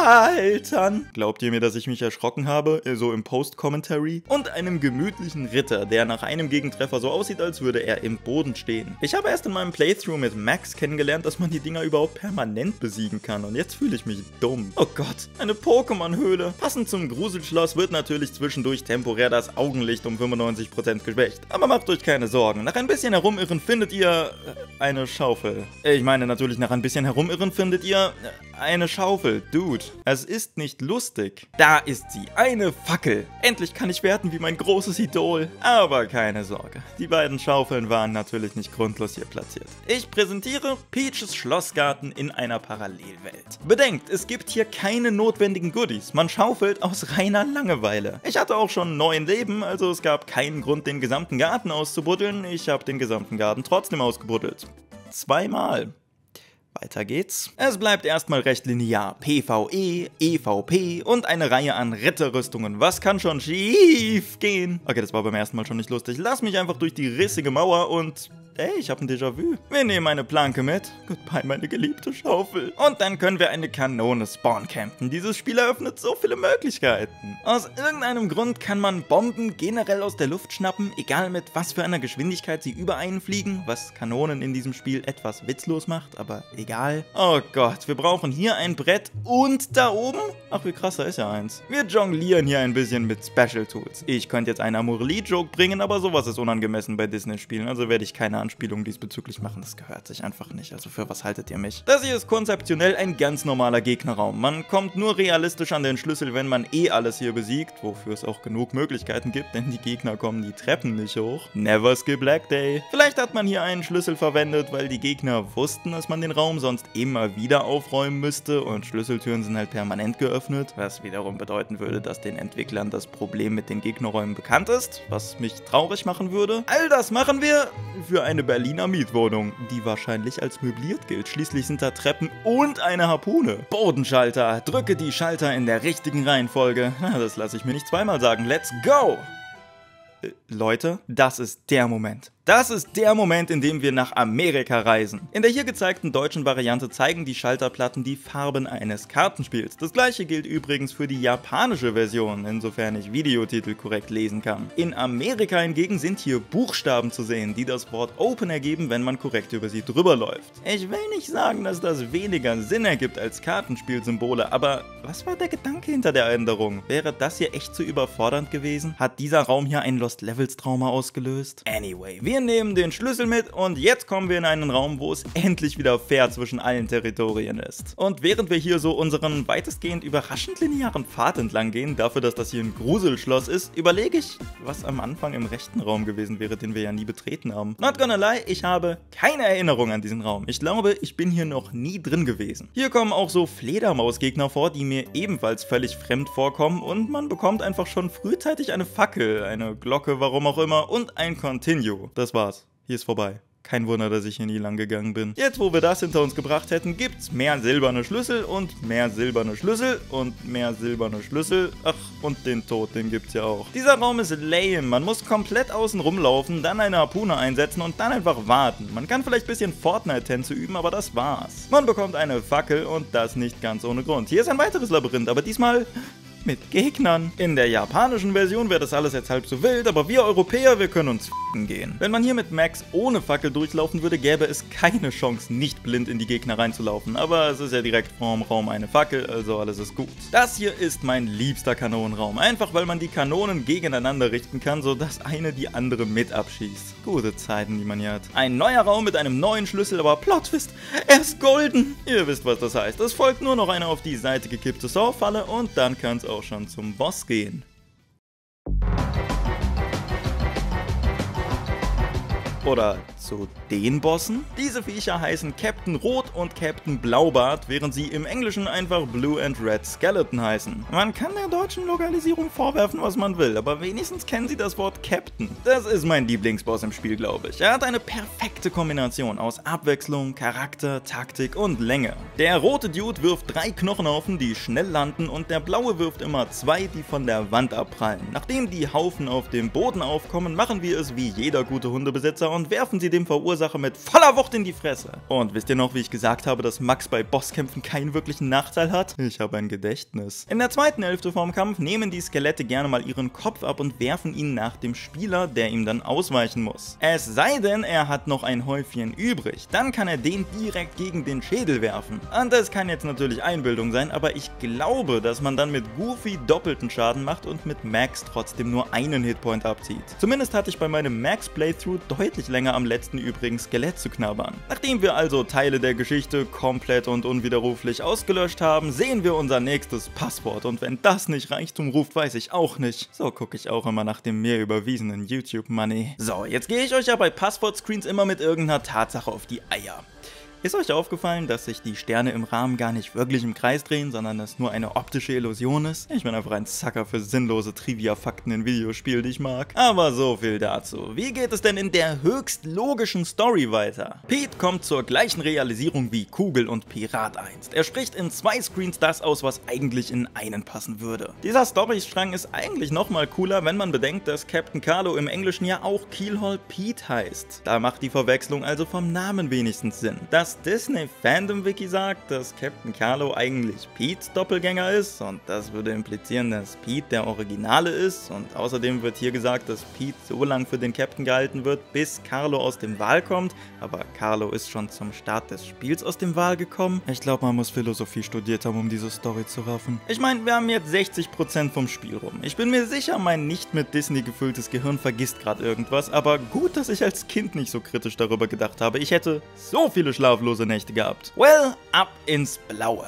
Schaltern. Glaubt ihr mir, dass ich mich erschrocken habe? So im Post-Commentary. Und einem gemütlichen Ritter, der nach einem Gegentreffer so aussieht, als würde er im Boden stehen. Ich habe erst in meinem Playthrough mit Max kennengelernt, dass man die Dinger überhaupt permanent besiegen kann. Und jetzt fühle ich mich dumm. Oh Gott, eine Pokémon-Höhle. Passend zum Gruselschloss wird natürlich zwischendurch temporär das Augenlicht um 95% geschwächt. Aber macht euch keine Sorgen. Nach ein bisschen Herumirren findet ihr eine Schaufel. Ich meine natürlich, nach ein bisschen Herumirren findet ihr eine Schaufel. Dude, es ist nicht lustig. Da ist sie, eine Fackel. Endlich kann ich werden wie mein großes Idol. Aber keine Sorge, die beiden Schaufeln waren natürlich nicht grundlos hier platziert. Ich präsentiere Peaches Schlossgarten in einer Parallelwelt. Bedenkt, es gibt hier keine notwendigen Goodies. Man schaufelt aus reiner Langeweile. Ich hatte auch schon 9 Leben, also es gab keinen Grund, den gesamten Garten auszubuddeln. Ich habe den gesamten Garten trotzdem ausgebuddelt. 2-mal. Weiter geht's. Es bleibt erstmal recht linear. PvE, EvP und eine Reihe an Ritterrüstungen. Was kann schon schief gehen? Okay, das war beim ersten Mal schon nicht lustig. Lass mich einfach durch die rissige Mauer und... Ey, ich habe ein Déjà-vu. Wir nehmen eine Planke mit. Goodbye, meine geliebte Schaufel. Und dann können wir eine Kanone spawn-campen. Dieses Spiel eröffnet so viele Möglichkeiten. Aus irgendeinem Grund kann man Bomben generell aus der Luft schnappen, egal mit was für einer Geschwindigkeit sie über einen fliegen, was Kanonen in diesem Spiel etwas witzlos macht, aber egal. Oh Gott, wir brauchen hier ein Brett und da oben? Ach, wie krass, da ist ja eins. Wir jonglieren hier ein bisschen mit Special Tools. Ich könnte jetzt einen Amorelie-Joke bringen, aber sowas ist unangemessen bei Disney-Spielen, also werde ich keine Anspielung diesbezüglich machen, das gehört sich einfach nicht, also für was haltet ihr mich? Das hier ist konzeptionell ein ganz normaler Gegnerraum. Man kommt nur realistisch an den Schlüssel, wenn man alles hier besiegt, wofür es auch genug Möglichkeiten gibt, denn die Gegner kommen die Treppen nicht hoch. Never skip Leg Day. Vielleicht hat man hier einen Schlüssel verwendet, weil die Gegner wussten, dass man den Raum sonst immer wieder aufräumen müsste und Schlüsseltüren sind halt permanent geöffnet, was wiederum bedeuten würde, dass den Entwicklern das Problem mit den Gegnerräumen bekannt ist, was mich traurig machen würde. All das machen wir für eine Berliner Mietwohnung, die wahrscheinlich als möbliert gilt. Schließlich sind da Treppen und eine Harpune. Bodenschalter. Drücke die Schalter in der richtigen Reihenfolge. Na, das lasse ich mir nicht zweimal sagen. Let's go! Leute, das ist der Moment. Das ist der Moment, in dem wir nach Amerika reisen. In der hier gezeigten deutschen Variante zeigen die Schalterplatten die Farben eines Kartenspiels. Das gleiche gilt übrigens für die japanische Version, insofern ich Videotitel korrekt lesen kann. In Amerika hingegen sind hier Buchstaben zu sehen, die das Wort Open ergeben, wenn man korrekt über sie drüber läuft. Ich will nicht sagen, dass das weniger Sinn ergibt als Kartenspielsymbole, aber was war der Gedanke hinter der Änderung? Wäre das hier echt zu überfordernd gewesen? Hat dieser Raum hier ein Lost Levels Trauma ausgelöst? Anyway, wir nehmen den Schlüssel mit und jetzt kommen wir in einen Raum, wo es endlich wieder fair zwischen allen Territorien ist. Und während wir hier so unseren weitestgehend überraschend linearen Pfad entlang gehen, dafür, dass das hier ein Gruselschloss ist, überlege ich, was am Anfang im rechten Raum gewesen wäre, den wir ja nie betreten haben. Not gonna lie, ich habe keine Erinnerung an diesen Raum. Ich glaube, ich bin hier noch nie drin gewesen. Hier kommen auch so Fledermausgegner vor, die mir ebenfalls völlig fremd vorkommen und man bekommt einfach schon frühzeitig eine Fackel, eine Glocke, warum auch immer, und ein Continue. Das war's. Hier ist vorbei. Kein Wunder, dass ich hier nie lang gegangen bin. Jetzt, wo wir das hinter uns gebracht hätten, gibt's mehr silberne Schlüssel und mehr silberne Schlüssel und mehr silberne Schlüssel. Ach, und den Tod, den gibt's ja auch. Dieser Raum ist lame. Man muss komplett außen rumlaufen, dann eine Harpune einsetzen und dann einfach warten. Man kann vielleicht ein bisschen Fortnite-Tänze üben, aber das war's. Man bekommt eine Fackel und das nicht ganz ohne Grund. Hier ist ein weiteres Labyrinth, aber diesmal mit Gegnern. In der japanischen Version wäre das alles jetzt halb so wild, aber wir Europäer, wir können uns gehen. Wenn man hier mit Max ohne Fackel durchlaufen würde, gäbe es keine Chance, nicht blind in die Gegner reinzulaufen. Aber es ist ja direkt vorm Raum eine Fackel, also alles ist gut. Das hier ist mein liebster Kanonenraum. Einfach weil man die Kanonen gegeneinander richten kann, sodass eine die andere mit abschießt. Gute Zeiten, die man hier hat. Ein neuer Raum mit einem neuen Schlüssel, aber Plot-Twist, er ist golden. Ihr wisst, was das heißt. Es folgt nur noch eine auf die Seite gekippte Saw-Falle und dann kann es auch schon zum Boss gehen. Oder zu den Bossen? Diese Viecher heißen Captain Rot und Captain Blaubart, während sie im Englischen einfach Blue and Red Skeleton heißen. Man kann der deutschen Lokalisierung vorwerfen, was man will, aber wenigstens kennen sie das Wort Captain. Das ist mein Lieblingsboss im Spiel, glaube ich. Er hat eine perfekte Kombination aus Abwechslung, Charakter, Taktik und Länge. Der rote Dude wirft 3 Knochenhaufen, die schnell landen, und der blaue wirft immer 2, die von der Wand abprallen. Nachdem die Haufen auf dem Boden aufkommen, machen wir es wie jeder gute Hundebesitzer und werfen sie dem Verursacher mit voller Wucht in die Fresse. Und wisst ihr noch, wie ich gesagt habe, dass Max bei Bosskämpfen keinen wirklichen Nachteil hat? Ich habe ein Gedächtnis. In der zweiten Hälfte vom Kampf nehmen die Skelette gerne mal ihren Kopf ab und werfen ihn nach dem Spieler, der ihm dann ausweichen muss. Es sei denn, er hat noch ein Häufchen übrig. Dann kann er den direkt gegen den Schädel werfen. Und das kann jetzt natürlich Einbildung sein, aber ich glaube, dass man dann mit Goofy doppelten Schaden macht und mit Max trotzdem nur einen Hitpoint abzieht. Zumindest hatte ich bei meinem Max-Playthrough deutlich länger am letzten übrigen Skelett zu knabbern. Nachdem wir also Teile der Geschichte komplett und unwiderruflich ausgelöscht haben, sehen wir unser nächstes Passwort, und wenn das nicht Reichtum ruft, weiß ich auch nicht. So gucke ich auch immer nach dem mir überwiesenen YouTube-Money. So, jetzt gehe ich euch ja bei Passwort-Screens immer mit irgendeiner Tatsache auf die Eier. Ist euch aufgefallen, dass sich die Sterne im Rahmen gar nicht wirklich im Kreis drehen, sondern es nur eine optische Illusion ist? Ich bin einfach ein Sucker für sinnlose Trivia-Fakten in Videospielen, die ich mag. Aber so viel dazu. Wie geht es denn in der höchst logischen Story weiter? Pete kommt zur gleichen Realisierung wie Kugel und Pirat einst. Er spricht in 2 Screens das aus, was eigentlich in einen passen würde. Dieser Storystrang ist eigentlich nochmal cooler, wenn man bedenkt, dass Captain Carlo im Englischen ja auch Keelhaul Pete heißt. Da macht die Verwechslung also vom Namen wenigstens Sinn. Das Disney-Fandom-Wiki sagt, dass Captain Carlo eigentlich Petes Doppelgänger ist, und das würde implizieren, dass Pete der Originale ist, und außerdem wird hier gesagt, dass Pete so lange für den Captain gehalten wird, bis Carlo aus dem Wal kommt, aber Carlo ist schon zum Start des Spiels aus dem Wal gekommen. Ich glaube, man muss Philosophie studiert haben, um diese Story zu raffen. Ich meine, wir haben jetzt 60% vom Spiel rum. Ich bin mir sicher, mein nicht mit Disney gefülltes Gehirn vergisst gerade irgendwas, aber gut, dass ich als Kind nicht so kritisch darüber gedacht habe. Ich hätte so viele schlaflose Nächte gehabt. Well, ab ins Blaue.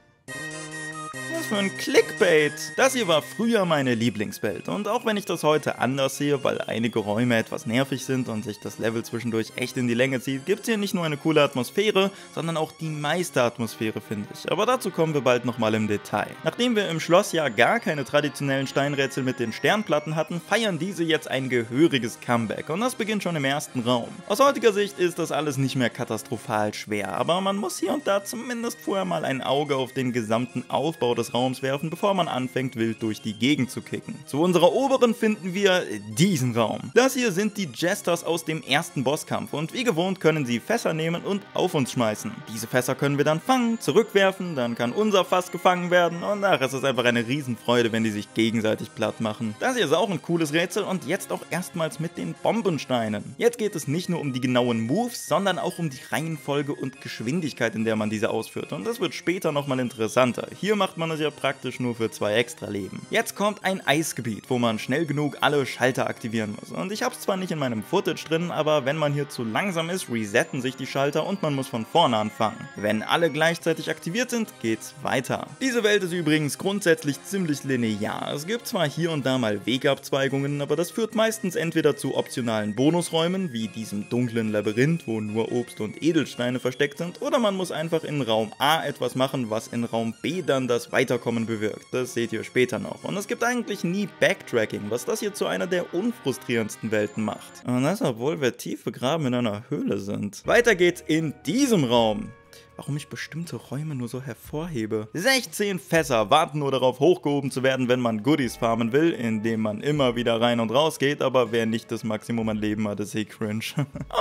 Was für ein Clickbait. Das hier war früher meine Lieblingswelt, und auch wenn ich das heute anders sehe, weil einige Räume etwas nervig sind und sich das Level zwischendurch echt in die Länge zieht, gibt es hier nicht nur eine coole Atmosphäre, sondern auch die meiste Atmosphäre, finde ich. Aber dazu kommen wir bald nochmal im Detail. Nachdem wir im Schloss ja gar keine traditionellen Steinrätsel mit den Sternplatten hatten, feiern diese jetzt ein gehöriges Comeback, und das beginnt schon im ersten Raum. Aus heutiger Sicht ist das alles nicht mehr katastrophal schwer, aber man muss hier und da zumindest vorher mal ein Auge auf den gesamten Aufbau des Raums werfen, bevor man anfängt, wild durch die Gegend zu kicken. Zu unserer oberen finden wir diesen Raum. Das hier sind die Jesters aus dem ersten Bosskampf, und wie gewohnt können sie Fässer nehmen und auf uns schmeißen. Diese Fässer können wir dann fangen, zurückwerfen, dann kann unser Fass gefangen werden, und ach, es ist einfach eine Riesenfreude, wenn die sich gegenseitig platt machen. Das hier ist auch ein cooles Rätsel, und jetzt auch erstmals mit den Bombensteinen. Jetzt geht es nicht nur um die genauen Moves, sondern auch um die Reihenfolge und Geschwindigkeit, in der man diese ausführt, und das wird später nochmal interessanter. Hier macht man es ja praktisch nur für 2 extra Leben. Jetzt kommt ein Eisgebiet, wo man schnell genug alle Schalter aktivieren muss. Und ich habe es zwar nicht in meinem Footage drin, aber wenn man hier zu langsam ist, resetten sich die Schalter und man muss von vorne anfangen. Wenn alle gleichzeitig aktiviert sind, geht's weiter. Diese Welt ist übrigens grundsätzlich ziemlich linear. Es gibt zwar hier und da mal Wegabzweigungen, aber das führt meistens entweder zu optionalen Bonusräumen, wie diesem dunklen Labyrinth, wo nur Obst und Edelsteine versteckt sind, oder man muss einfach in Raum A etwas machen, was in Raum B dann das Weiterkommen bewirkt. Das seht ihr später noch. Und es gibt eigentlich nie Backtracking, was das hier zu einer der unfrustrierendsten Welten macht. Und das, obwohl wir tief begraben in einer Höhle sind. Weiter geht's in diesem Raum. Warum ich bestimmte Räume nur so hervorhebe. 16 Fässer warten nur darauf, hochgehoben zu werden, wenn man Goodies farmen will, indem man immer wieder rein und raus geht, aber wer nicht das Maximum an Leben hat, ist cringe. Oh,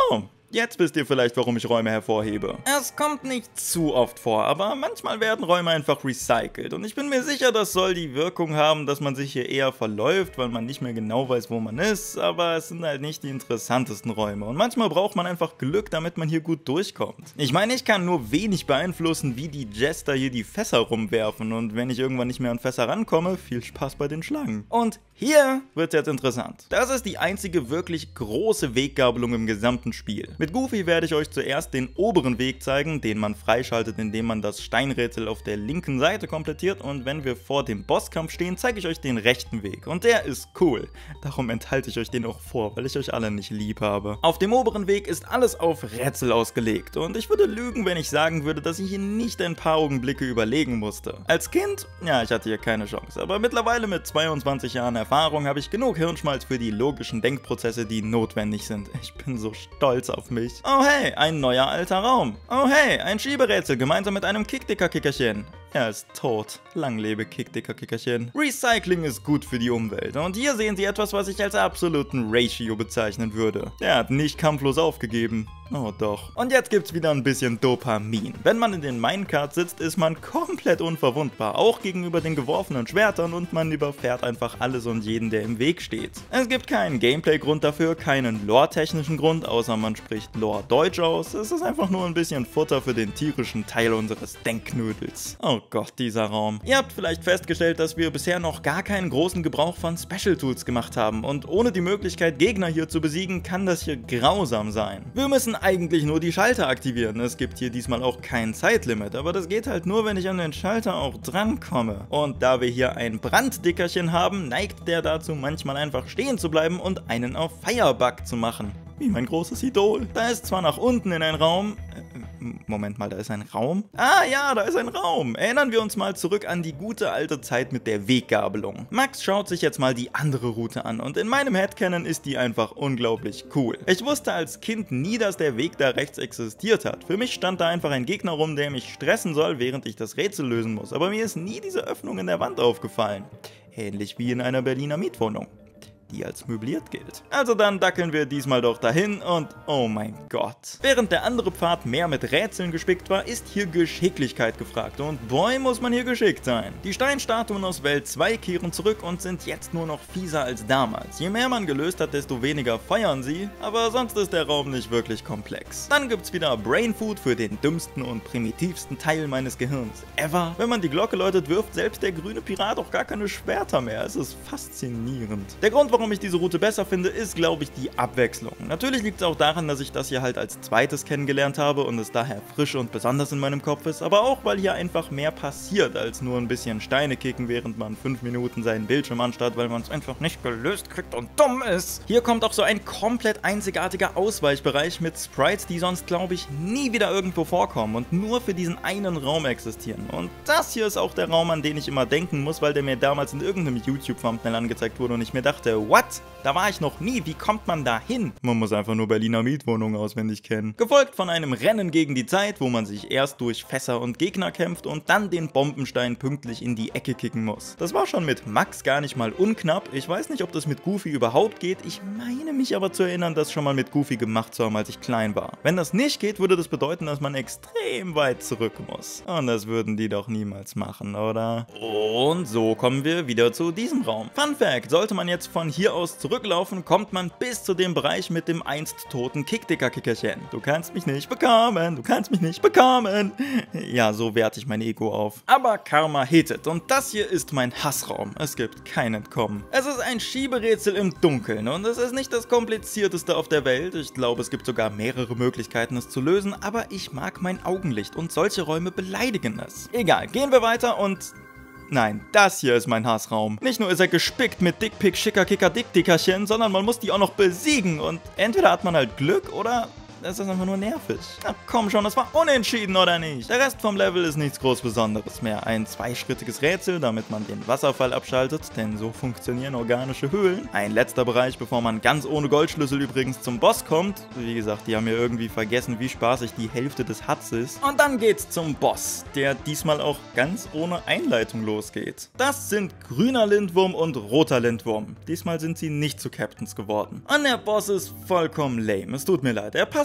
Jetzt wisst ihr vielleicht, warum ich Räume hervorhebe. Es kommt nicht zu oft vor, aber manchmal werden Räume einfach recycelt. Und ich bin mir sicher, das soll die Wirkung haben, dass man sich hier eher verläuft, weil man nicht mehr genau weiß, wo man ist. Aber es sind halt nicht die interessantesten Räume. Und manchmal braucht man einfach Glück, damit man hier gut durchkommt. Ich meine, ich kann nur wenig beeinflussen, wie die Jester hier die Fässer rumwerfen. Und wenn ich irgendwann nicht mehr an Fässer rankomme, viel Spaß bei den Schlangen. Und hier wird es jetzt interessant. Das ist die einzige wirklich große Weggabelung im gesamten Spiel. Mit Goofy werde ich euch zuerst den oberen Weg zeigen, den man freischaltet, indem man das Steinrätsel auf der linken Seite komplettiert, und wenn wir vor dem Bosskampf stehen, zeige ich euch den rechten Weg, und der ist cool. Darum enthalte ich euch den auch vor, weil ich euch alle nicht lieb habe. Auf dem oberen Weg ist alles auf Rätsel ausgelegt, und ich würde lügen, wenn ich sagen würde, dass ich hier nicht ein paar Augenblicke überlegen musste. Als Kind, ja, ich hatte hier keine Chance, aber mittlerweile mit 22 Jahren Erfahrung habe ich genug Hirnschmalz für die logischen Denkprozesse, die notwendig sind. Ich bin so stolz auf mich. Oh hey, ein neuer alter Raum. Oh hey, ein Schieberätsel gemeinsam mit einem Kickdicker-Kickerchen. Er ist tot. Lang lebe Kickdicker-Kickerchen. Recycling ist gut für die Umwelt. Und hier sehen Sie etwas, was ich als absoluten Ratio bezeichnen würde. Er hat nicht kampflos aufgegeben. Oh doch. Und jetzt gibt's wieder ein bisschen Dopamin. Wenn man in den Minecart sitzt, ist man komplett unverwundbar, auch gegenüber den geworfenen Schwertern, und man überfährt einfach alles und jeden, der im Weg steht. Es gibt keinen Gameplay-Grund dafür, keinen lore-technischen Grund, außer man spricht Lore-Deutsch aus. Es ist einfach nur ein bisschen Futter für den tierischen Teil unseres Denkknödels. Oh Gott, dieser Raum. Ihr habt vielleicht festgestellt, dass wir bisher noch gar keinen großen Gebrauch von Special Tools gemacht haben, und ohne die Möglichkeit, Gegner hier zu besiegen, kann das hier grausam sein. Wir müssen eigentlich nur die Schalter aktivieren. Es gibt hier diesmal auch kein Zeitlimit, aber das geht halt nur, wenn ich an den Schalter auch drankomme. Und da wir hier ein Branddickerchen haben, neigt der dazu, manchmal einfach stehen zu bleiben und einen auf Firebug zu machen. Wie mein großes Idol. Da ist zwar nach unten in ein Raum... Moment mal, da ist ein Raum? Ah ja, da ist ein Raum. Erinnern wir uns mal zurück an die gute alte Zeit mit der Weggabelung. Max schaut sich jetzt mal die andere Route an, und in meinem Headcanon ist die einfach unglaublich cool. Ich wusste als Kind nie, dass der Weg da rechts existiert hat. Für mich stand da einfach ein Gegner rum, der mich stressen soll, während ich das Rätsel lösen muss. Aber mir ist nie diese Öffnung in der Wand aufgefallen. Ähnlich wie in einer Berliner Mietwohnung, die als möbliert gilt. Also dann dackeln wir diesmal doch dahin, und oh mein Gott. Während der andere Pfad mehr mit Rätseln gespickt war, ist hier Geschicklichkeit gefragt, und boy, muss man hier geschickt sein. Die Steinstatuen aus Welt 2 kehren zurück und sind jetzt nur noch fieser als damals. Je mehr man gelöst hat, desto weniger feiern sie, aber sonst ist der Raum nicht wirklich komplex. Dann gibt's wieder Brain Food für den dümmsten und primitivsten Teil meines Gehirns ever. Wenn man die Glocke läutet, wirft selbst der grüne Pirat auch gar keine Schwerter mehr. Es ist faszinierend. Der Grund, warum ich diese Route besser finde, ist, glaube ich, die Abwechslung. Natürlich liegt es auch daran, dass ich das hier halt als zweites kennengelernt habe und es daher frisch und besonders in meinem Kopf ist, aber auch, weil hier einfach mehr passiert, als nur ein bisschen Steine kicken, während man 5 Minuten seinen Bildschirm anstarrt, weil man es einfach nicht gelöst kriegt und dumm ist. Hier kommt auch so ein komplett einzigartiger Ausweichbereich mit Sprites, die sonst, glaube ich, nie wieder irgendwo vorkommen und nur für diesen einen Raum existieren. Und das hier ist auch der Raum, an den ich immer denken muss, weil der mir damals in irgendeinem YouTube-Thumbnail angezeigt wurde und ich mir dachte, what? Da war ich noch nie, wie kommt man da hin? Man muss einfach nur Berliner Mietwohnungen auswendig kennen. Gefolgt von einem Rennen gegen die Zeit, wo man sich erst durch Fässer und Gegner kämpft und dann den Bombenstein pünktlich in die Ecke kicken muss. Das war schon mit Max gar nicht mal unknapp. Ich weiß nicht, ob das mit Goofy überhaupt geht. Ich meine mich aber zu erinnern, das schon mal mit Goofy gemacht zu haben, als ich klein war. Wenn das nicht geht, würde das bedeuten, dass man extrem weit zurück muss. Und das würden die doch niemals machen, oder? Und so kommen wir wieder zu diesem Raum. Fun Fact, sollte man jetzt von hier aus zurücklaufen, kommt man bis zu dem Bereich mit dem einst toten Kickdicker-Kickerchen. Du kannst mich nicht bekommen, du kannst mich nicht bekommen. Ja, so werte ich mein Ego auf. Aber Karma hittet, und das hier ist mein Hassraum. Es gibt kein Entkommen. Es ist ein Schieberätsel im Dunkeln und es ist nicht das komplizierteste auf der Welt. Ich glaube, es gibt sogar mehrere Möglichkeiten, es zu lösen, aber ich mag mein Augenlicht und solche Räume beleidigen es. Egal, gehen wir weiter und... Nein, das hier ist mein Hassraum. Nicht nur ist er gespickt mit Dickpick, Schicker, Kicker, Dickdickerchen, sondern man muss die auch noch besiegen. Und entweder hat man halt Glück oder... Das ist einfach nur nervig. Na komm schon, das war unentschieden, oder nicht? Der Rest vom Level ist nichts groß Besonderes mehr. Ein zweischrittiges Rätsel, damit man den Wasserfall abschaltet, denn so funktionieren organische Höhlen. Ein letzter Bereich, bevor man ganz ohne Goldschlüssel übrigens zum Boss kommt. Wie gesagt, die haben ja irgendwie vergessen, wie spaßig die Hälfte des Huts ist. Und dann geht's zum Boss, der diesmal auch ganz ohne Einleitung losgeht. Das sind grüner Lindwurm und roter Lindwurm. Diesmal sind sie nicht zu Captains geworden. Und der Boss ist vollkommen lame. Es tut mir leid. Er passt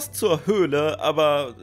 fast zur Höhle, aber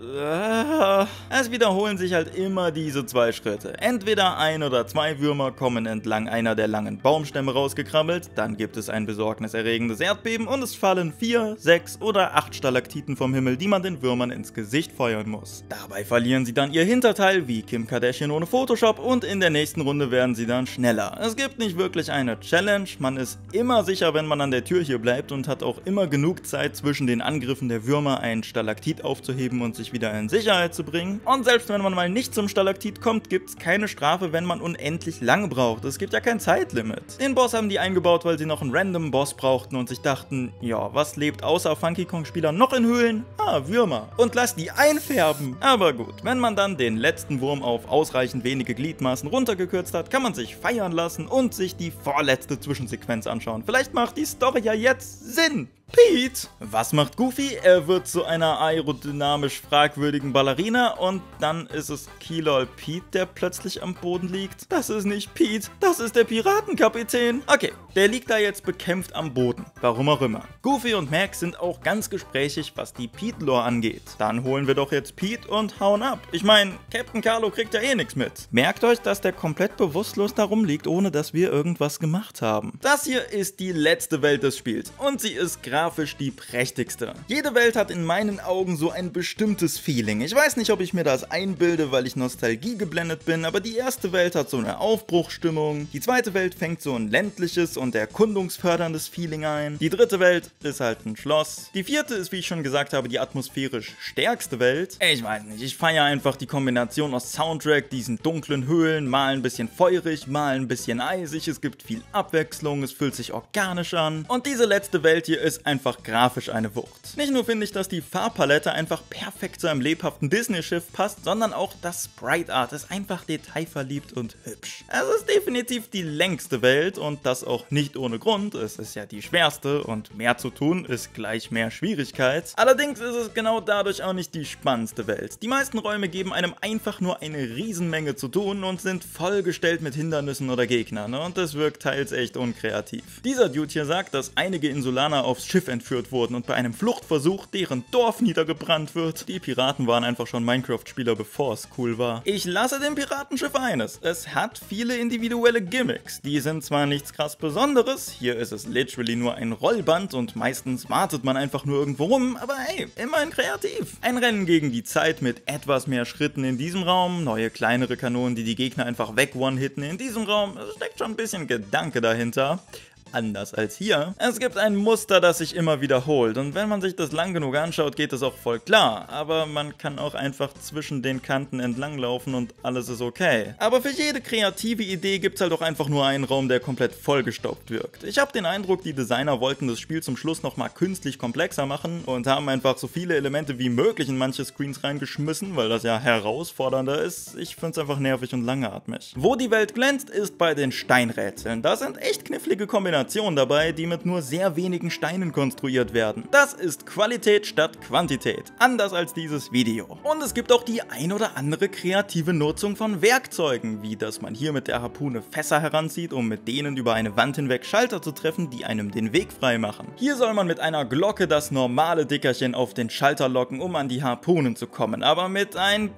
es wiederholen sich halt immer diese zwei Schritte. Entweder ein oder zwei Würmer kommen entlang einer der langen Baumstämme rausgekrabbelt, dann gibt es ein besorgniserregendes Erdbeben und es fallen 4, 6 oder 8 Stalaktiten vom Himmel, die man den Würmern ins Gesicht feuern muss. Dabei verlieren sie dann ihr Hinterteil wie Kim Kardashian ohne Photoshop und in der nächsten Runde werden sie dann schneller. Es gibt nicht wirklich eine Challenge, man ist immer sicher, wenn man an der Tür hier bleibt und hat auch immer genug Zeit zwischen den Angriffen der Würmer ein Stalaktit aufzuheben und sich wieder in Sicherheit zu bringen. Und selbst wenn man mal nicht zum Stalaktit kommt, gibt es keine Strafe, wenn man unendlich lange braucht. Es gibt ja kein Zeitlimit. Den Boss haben die eingebaut, weil sie noch einen random Boss brauchten und sich dachten, ja, was lebt außer Funky Kong Spielern noch in Höhlen? Ah, Würmer. Und lass die einfärben. Aber gut, wenn man dann den letzten Wurm auf ausreichend wenige Gliedmaßen runtergekürzt hat, kann man sich feiern lassen und sich die vorletzte Zwischensequenz anschauen. Vielleicht macht die Story ja jetzt Sinn. Pete! Was macht Goofy? Er wird zu einer aerodynamisch fragwürdigen Ballerina und dann ist es Keelol Pete, der plötzlich am Boden liegt. Das ist nicht Pete, das ist der Piratenkapitän. Okay, der liegt da jetzt bekämpft am Boden. Warum auch immer. Goofy und Max sind auch ganz gesprächig, was die Pete-Lore angeht. Dann holen wir doch jetzt Pete und hauen ab. Ich meine, Captain Carlo kriegt ja eh nichts mit. Merkt euch, dass der komplett bewusstlos da rumliegt, ohne dass wir irgendwas gemacht haben. Das hier ist die letzte Welt des Spiels und sie ist grafisch die prächtigste. Jede Welt hat in meinen Augen so ein bestimmtes Feeling. Ich weiß nicht, ob ich mir das einbilde, weil ich Nostalgie geblendet bin, aber die erste Welt hat so eine Aufbruchsstimmung, die zweite Welt fängt so ein ländliches und erkundungsförderndes Feeling ein, die dritte Welt ist halt ein Schloss, die vierte ist, wie ich schon gesagt habe, die atmosphärisch stärkste Welt. Ich weiß nicht, ich feiere einfach die Kombination aus Soundtrack, diesen dunklen Höhlen, mal ein bisschen feurig, mal ein bisschen eisig, es gibt viel Abwechslung, es fühlt sich organisch an und diese letzte Welt hier ist einfach grafisch eine Wucht. Nicht nur finde ich, dass die Farbpalette einfach perfekt zu einem lebhaften Disney-Schiff passt, sondern auch das Sprite Art ist einfach detailverliebt und hübsch. Es ist definitiv die längste Welt und das auch nicht ohne Grund. Es ist ja die schwerste und mehr zu tun ist gleich mehr Schwierigkeit. Allerdings ist es genau dadurch auch nicht die spannendste Welt. Die meisten Räume geben einem einfach nur eine Riesenmenge zu tun und sind vollgestellt mit Hindernissen oder Gegnern und das wirkt teils echt unkreativ. Dieser Dude hier sagt, dass einige Insulaner aufs Schiff entführt wurden und bei einem Fluchtversuch deren Dorf niedergebrannt wird. Die Piraten waren einfach schon Minecraft-Spieler, bevor es cool war. Ich lasse dem Piratenschiff eines. Es hat viele individuelle Gimmicks. Die sind zwar nichts krass Besonderes, hier ist es literally nur ein Rollband und meistens wartet man einfach nur irgendwo rum, aber hey, immerhin kreativ. Ein Rennen gegen die Zeit mit etwas mehr Schritten in diesem Raum, neue kleinere Kanonen, die die Gegner einfach weg one-hitten in diesem Raum, es steckt schon ein bisschen Gedanke dahinter. Anders als hier. Es gibt ein Muster, das sich immer wiederholt und wenn man sich das lang genug anschaut, geht es auch voll klar, aber man kann auch einfach zwischen den Kanten entlanglaufen und alles ist okay. Aber für jede kreative Idee gibt es halt auch einfach nur einen Raum, der komplett vollgestopft wirkt. Ich habe den Eindruck, die Designer wollten das Spiel zum Schluss nochmal künstlich komplexer machen und haben einfach so viele Elemente wie möglich in manche Screens reingeschmissen, weil das ja herausfordernder ist. Ich finde es einfach nervig und langatmig. Wo die Welt glänzt, ist bei den Steinrätseln. Da sind echt knifflige Kombinationen dabei, die mit nur sehr wenigen Steinen konstruiert werden. Das ist Qualität statt Quantität. Anders als dieses Video. Und es gibt auch die ein oder andere kreative Nutzung von Werkzeugen, wie dass man hier mit der Harpune Fässer heranzieht, um mit denen über eine Wand hinweg Schalter zu treffen, die einem den Weg frei machen. Hier soll man mit einer Glocke das normale Dickerchen auf den Schalter locken, um an die Harpunen zu kommen, aber mit ein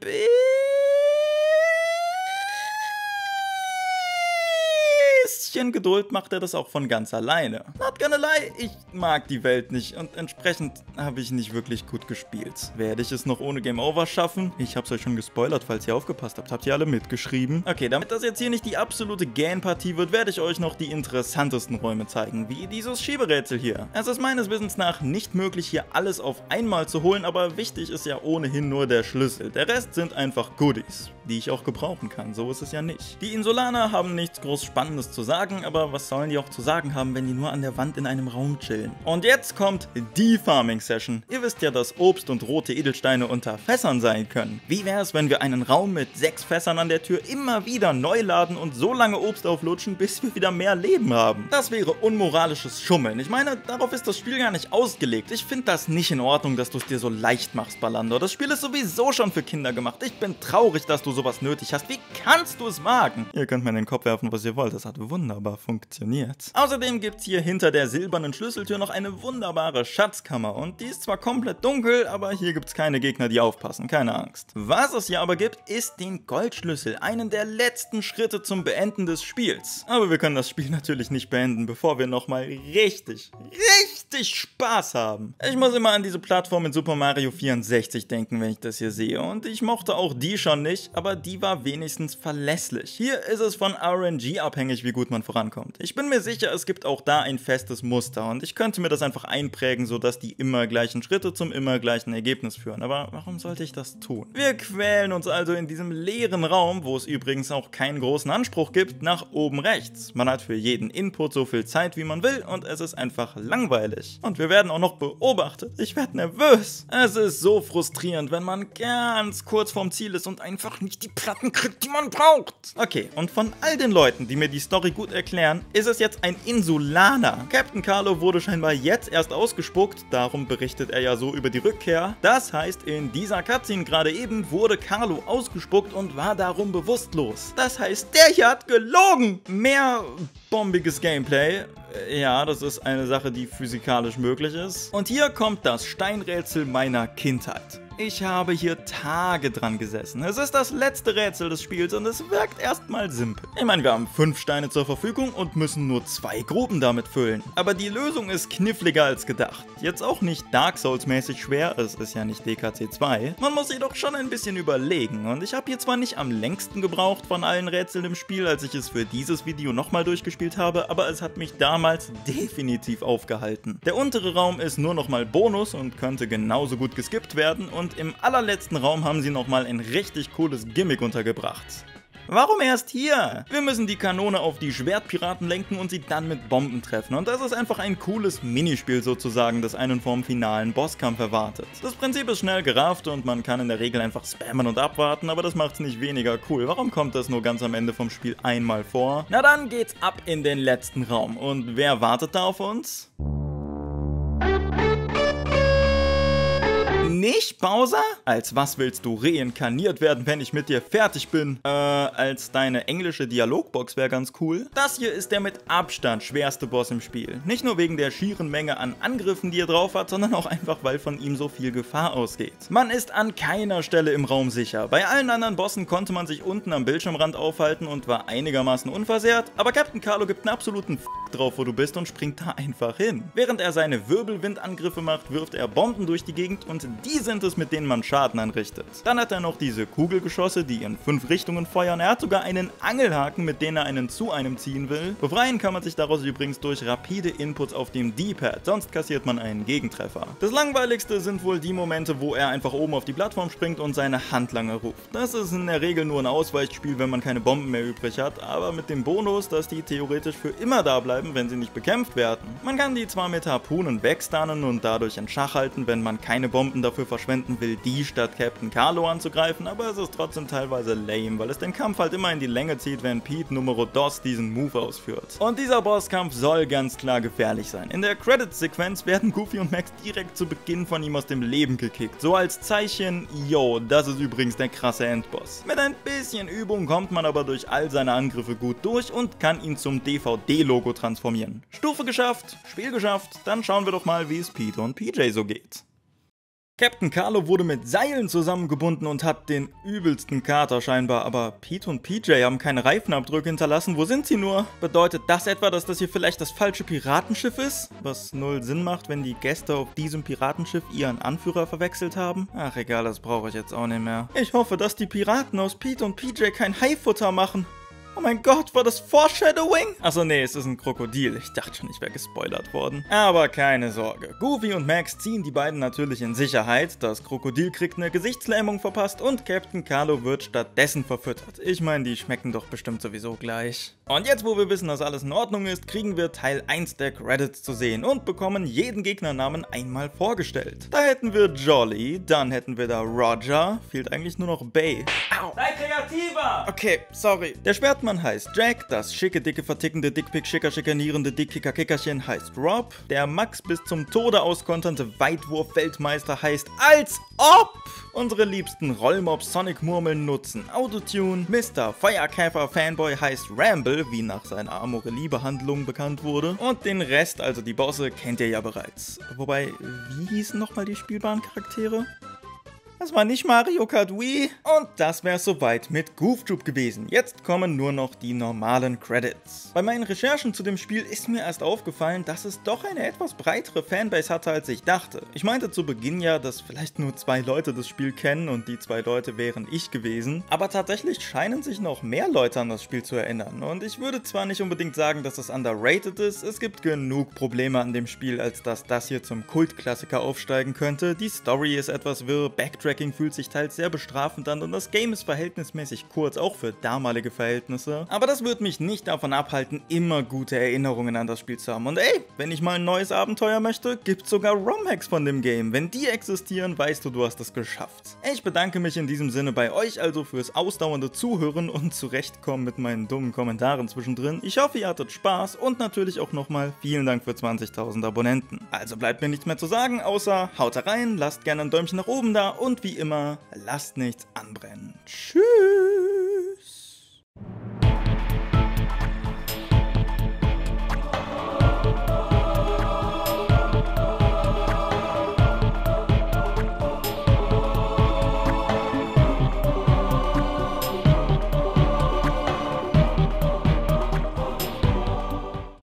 bisschen Geduld macht er das auch von ganz alleine. Not gonna lie, ich mag die Welt nicht und entsprechend habe ich nicht wirklich gut gespielt. Werde ich es noch ohne Game Over schaffen? Ich habe es euch schon gespoilert, falls ihr aufgepasst habt. Habt ihr alle mitgeschrieben? Okay, damit das jetzt hier nicht die absolute Gan-Partie wird, werde ich euch noch die interessantesten Räume zeigen, wie dieses Schieberätsel hier. Es ist meines Wissens nach nicht möglich, hier alles auf einmal zu holen, aber wichtig ist ja ohnehin nur der Schlüssel. Der Rest sind einfach Goodies, die ich auch gebrauchen kann. So ist es ja nicht. Die Insulaner haben nichts groß Spannendes zu sagen, aber was sollen die auch zu sagen haben, wenn die nur an der Wand in einem Raum chillen? Und jetzt kommt die Farming Session. Ihr wisst ja, dass Obst und rote Edelsteine unter Fässern sein können. Wie wäre es, wenn wir einen Raum mit 6 Fässern an der Tür immer wieder neu laden und so lange Obst auflutschen, bis wir wieder mehr Leben haben? Das wäre unmoralisches Schummeln. Ich meine, darauf ist das Spiel gar nicht ausgelegt. Ich finde das nicht in Ordnung, dass du es dir so leicht machst, Ballando. Das Spiel ist sowieso schon für Kinder gemacht. Ich bin traurig, dass du sowas nötig hast. Wie kannst du es wagen? Ihr könnt mir in den Kopf werfen, was ihr wollt. Das hat Wunder wunderbar funktioniert. Außerdem gibt's hier hinter der silbernen Schlüsseltür noch eine wunderbare Schatzkammer und die ist zwar komplett dunkel, aber hier gibt's keine Gegner, die aufpassen, keine Angst. Was es hier aber gibt, ist den Goldschlüssel, einen der letzten Schritte zum Beenden des Spiels. Aber wir können das Spiel natürlich nicht beenden, bevor wir nochmal richtig Spaß haben. Ich muss immer an diese Plattform in Super Mario 64 denken, wenn ich das hier sehe. Und ich mochte auch die schon nicht, aber die war wenigstens verlässlich. Hier ist es von RNG abhängig, wie gut man vorankommt. Ich bin mir sicher, es gibt auch da ein festes Muster und ich könnte mir das einfach einprägen, sodass die immer gleichen Schritte zum immer gleichen Ergebnis führen. Aber warum sollte ich das tun? Wir quälen uns also in diesem leeren Raum, wo es übrigens auch keinen großen Anspruch gibt, nach oben rechts. Man hat für jeden Input so viel Zeit, wie man will und es ist einfach langweilig. Und wir werden auch noch beobachtet. Ich werde nervös. Es ist so frustrierend, wenn man ganz kurz vorm Ziel ist und einfach nicht die Platten kriegt, die man braucht. Okay, und von all den Leuten, die mir die Story gut erklären, ist es jetzt ein Insulaner. Captain Carlo wurde scheinbar jetzt erst ausgespuckt, darum berichtet er ja so über die Rückkehr. Das heißt, in dieser Cutscene gerade eben wurde Carlo ausgespuckt und war darum bewusstlos. Das heißt, der hier hat gelogen. Mehr bombiges Gameplay. Ja, das ist eine Sache, die physikalisch möglich ist. Und hier kommt das Steinrätsel meiner Kindheit. Ich habe hier Tage dran gesessen. Es ist das letzte Rätsel des Spiels und es wirkt erstmal simpel. Ich meine, wir haben 5 Steine zur Verfügung und müssen nur 2 Gruben damit füllen. Aber die Lösung ist kniffliger als gedacht. Jetzt auch nicht Dark Souls-mäßig schwer, es ist ja nicht DKC 2. Man muss jedoch schon ein bisschen überlegen und ich habe hier zwar nicht am längsten gebraucht von allen Rätseln im Spiel, als ich es für dieses Video nochmal durchgespielt habe, aber es hat mich damals definitiv aufgehalten. Der untere Raum ist nur nochmal Bonus und könnte genauso gut geskippt werden und im allerletzten Raum haben sie nochmal ein richtig cooles Gimmick untergebracht. Warum erst hier? Wir müssen die Kanone auf die Schwertpiraten lenken und sie dann mit Bomben treffen. Und das ist einfach ein cooles Minispiel sozusagen, das einen vom finalen Bosskampf erwartet. Das Prinzip ist schnell gerafft und man kann in der Regel einfach spammen und abwarten, aber das macht es nicht weniger cool. Warum kommt das nur ganz am Ende vom Spiel einmal vor? Na dann geht's ab in den letzten Raum. Und wer wartet da auf uns? Nicht, Bowser? Als was willst du reinkarniert werden, wenn ich mit dir fertig bin? Als deine englische Dialogbox wäre ganz cool. Das hier ist der mit Abstand schwerste Boss im Spiel. Nicht nur wegen der schieren Menge an Angriffen, die er drauf hat, sondern auch einfach, weil von ihm so viel Gefahr ausgeht. Man ist an keiner Stelle im Raum sicher. Bei allen anderen Bossen konnte man sich unten am Bildschirmrand aufhalten und war einigermaßen unversehrt, aber Captain Carlo gibt einen absoluten drauf, wo du bist und springt da einfach hin. Während er seine Wirbelwindangriffe macht, wirft er Bomben durch die Gegend und die sind es, mit denen man Schaden anrichtet. Dann hat er noch diese Kugelgeschosse, die in 5 Richtungen feuern. Er hat sogar einen Angelhaken, mit dem er einen zu einem ziehen will. Befreien kann man sich daraus übrigens durch rapide Inputs auf dem D-Pad, sonst kassiert man einen Gegentreffer. Das langweiligste sind wohl die Momente, wo er einfach oben auf die Plattform springt und seine Handlanger ruft. Das ist in der Regel nur ein Ausweichspiel, wenn man keine Bomben mehr übrig hat, aber mit dem Bonus, dass die theoretisch für immer da bleiben, wenn sie nicht bekämpft werden. Man kann die zwar mit Harpunen wegstunnen und dadurch in Schach halten, wenn man keine Bomben dafür verschwenden will, die statt Captain Carlo anzugreifen, aber es ist trotzdem teilweise lame, weil es den Kampf halt immer in die Länge zieht, wenn Pete Numero Dos diesen Move ausführt. Und dieser Bosskampf soll ganz klar gefährlich sein. In der Credits-Sequenz werden Goofy und Max direkt zu Beginn von ihm aus dem Leben gekickt. So als Zeichen, yo, das ist übrigens der krasse Endboss. Mit ein bisschen Übung kommt man aber durch all seine Angriffe gut durch und kann ihn zum DVD-Logo transformieren. Stufe geschafft, Spiel geschafft, dann schauen wir doch mal, wie es Pete und PJ so geht. Captain Carlo wurde mit Seilen zusammengebunden und hat den übelsten Kater scheinbar, aber Pete und PJ haben keine Reifenabdrücke hinterlassen. Wo sind sie nur? Bedeutet das etwa, dass das hier vielleicht das falsche Piratenschiff ist? Was null Sinn macht, wenn die Gäste auf diesem Piratenschiff ihren Anführer verwechselt haben? Ach egal, das brauche ich jetzt auch nicht mehr. Ich hoffe, dass die Piraten aus Pete und PJ kein Haifutter machen. Oh mein Gott, war das Foreshadowing? Achso, nee, es ist ein Krokodil. Ich dachte schon, ich wäre gespoilert worden. Aber keine Sorge. Goofy und Max ziehen die beiden natürlich in Sicherheit. Das Krokodil kriegt eine Gesichtslähmung verpasst und Captain Carlo wird stattdessen verfüttert. Ich meine, die schmecken doch bestimmt sowieso gleich. Und jetzt, wo wir wissen, dass alles in Ordnung ist, kriegen wir Teil 1 der Credits zu sehen und bekommen jeden Gegnernamen einmal vorgestellt. Da hätten wir Jolly, dann hätten wir da Roger, fehlt eigentlich nur noch Bay. Au! Sei kreativer! Okay, sorry. Der Schwertmann heißt Jack, das schicke, dicke, vertickende, dickpick, schikanierende Dickkicker-Kickerchen heißt Rob, der Max bis zum Tode auskonternde Weitwurf-Weltmeister heißt Als ob! Unsere liebsten Rollmobs Sonic Murmeln nutzen Autotune, Mr. Feuerkäfer-Fanboy heißt Ramble, Joel, wie nach seiner Amorelie-Behandlung bekannt wurde. Und den Rest, also die Bosse, kennt ihr ja bereits. Wobei, wie hießen nochmal die spielbaren Charaktere? Das war nicht Mario Kart Wii. Und das wäre soweit mit Goof Troop gewesen. Jetzt kommen nur noch die normalen Credits. Bei meinen Recherchen zu dem Spiel ist mir erst aufgefallen, dass es doch eine etwas breitere Fanbase hatte, als ich dachte. Ich meinte zu Beginn ja, dass vielleicht nur 2 Leute das Spiel kennen und die 2 Leute wären ich gewesen. Aber tatsächlich scheinen sich noch mehr Leute an das Spiel zu erinnern. Und ich würde zwar nicht unbedingt sagen, dass es underrated ist, es gibt genug Probleme an dem Spiel, als dass das hier zum Kultklassiker aufsteigen könnte. Die Story ist etwas wirr, Backtracking fühlt sich teils sehr bestrafend an und das Game ist verhältnismäßig kurz, auch für damalige Verhältnisse. Aber das wird mich nicht davon abhalten, immer gute Erinnerungen an das Spiel zu haben. Und ey, wenn ich mal ein neues Abenteuer möchte, gibt's sogar ROM-Hacks von dem Game. Wenn die existieren, weißt du, du hast es geschafft. Ich bedanke mich in diesem Sinne bei euch also fürs ausdauernde Zuhören und Zurechtkommen mit meinen dummen Kommentaren zwischendrin. Ich hoffe, ihr hattet Spaß und natürlich auch nochmal vielen Dank für 20.000 Abonnenten. Also bleibt mir nichts mehr zu sagen, außer haut rein, lasst gerne ein Däumchen nach oben da und wie immer, lasst nichts anbrennen. Tschüss!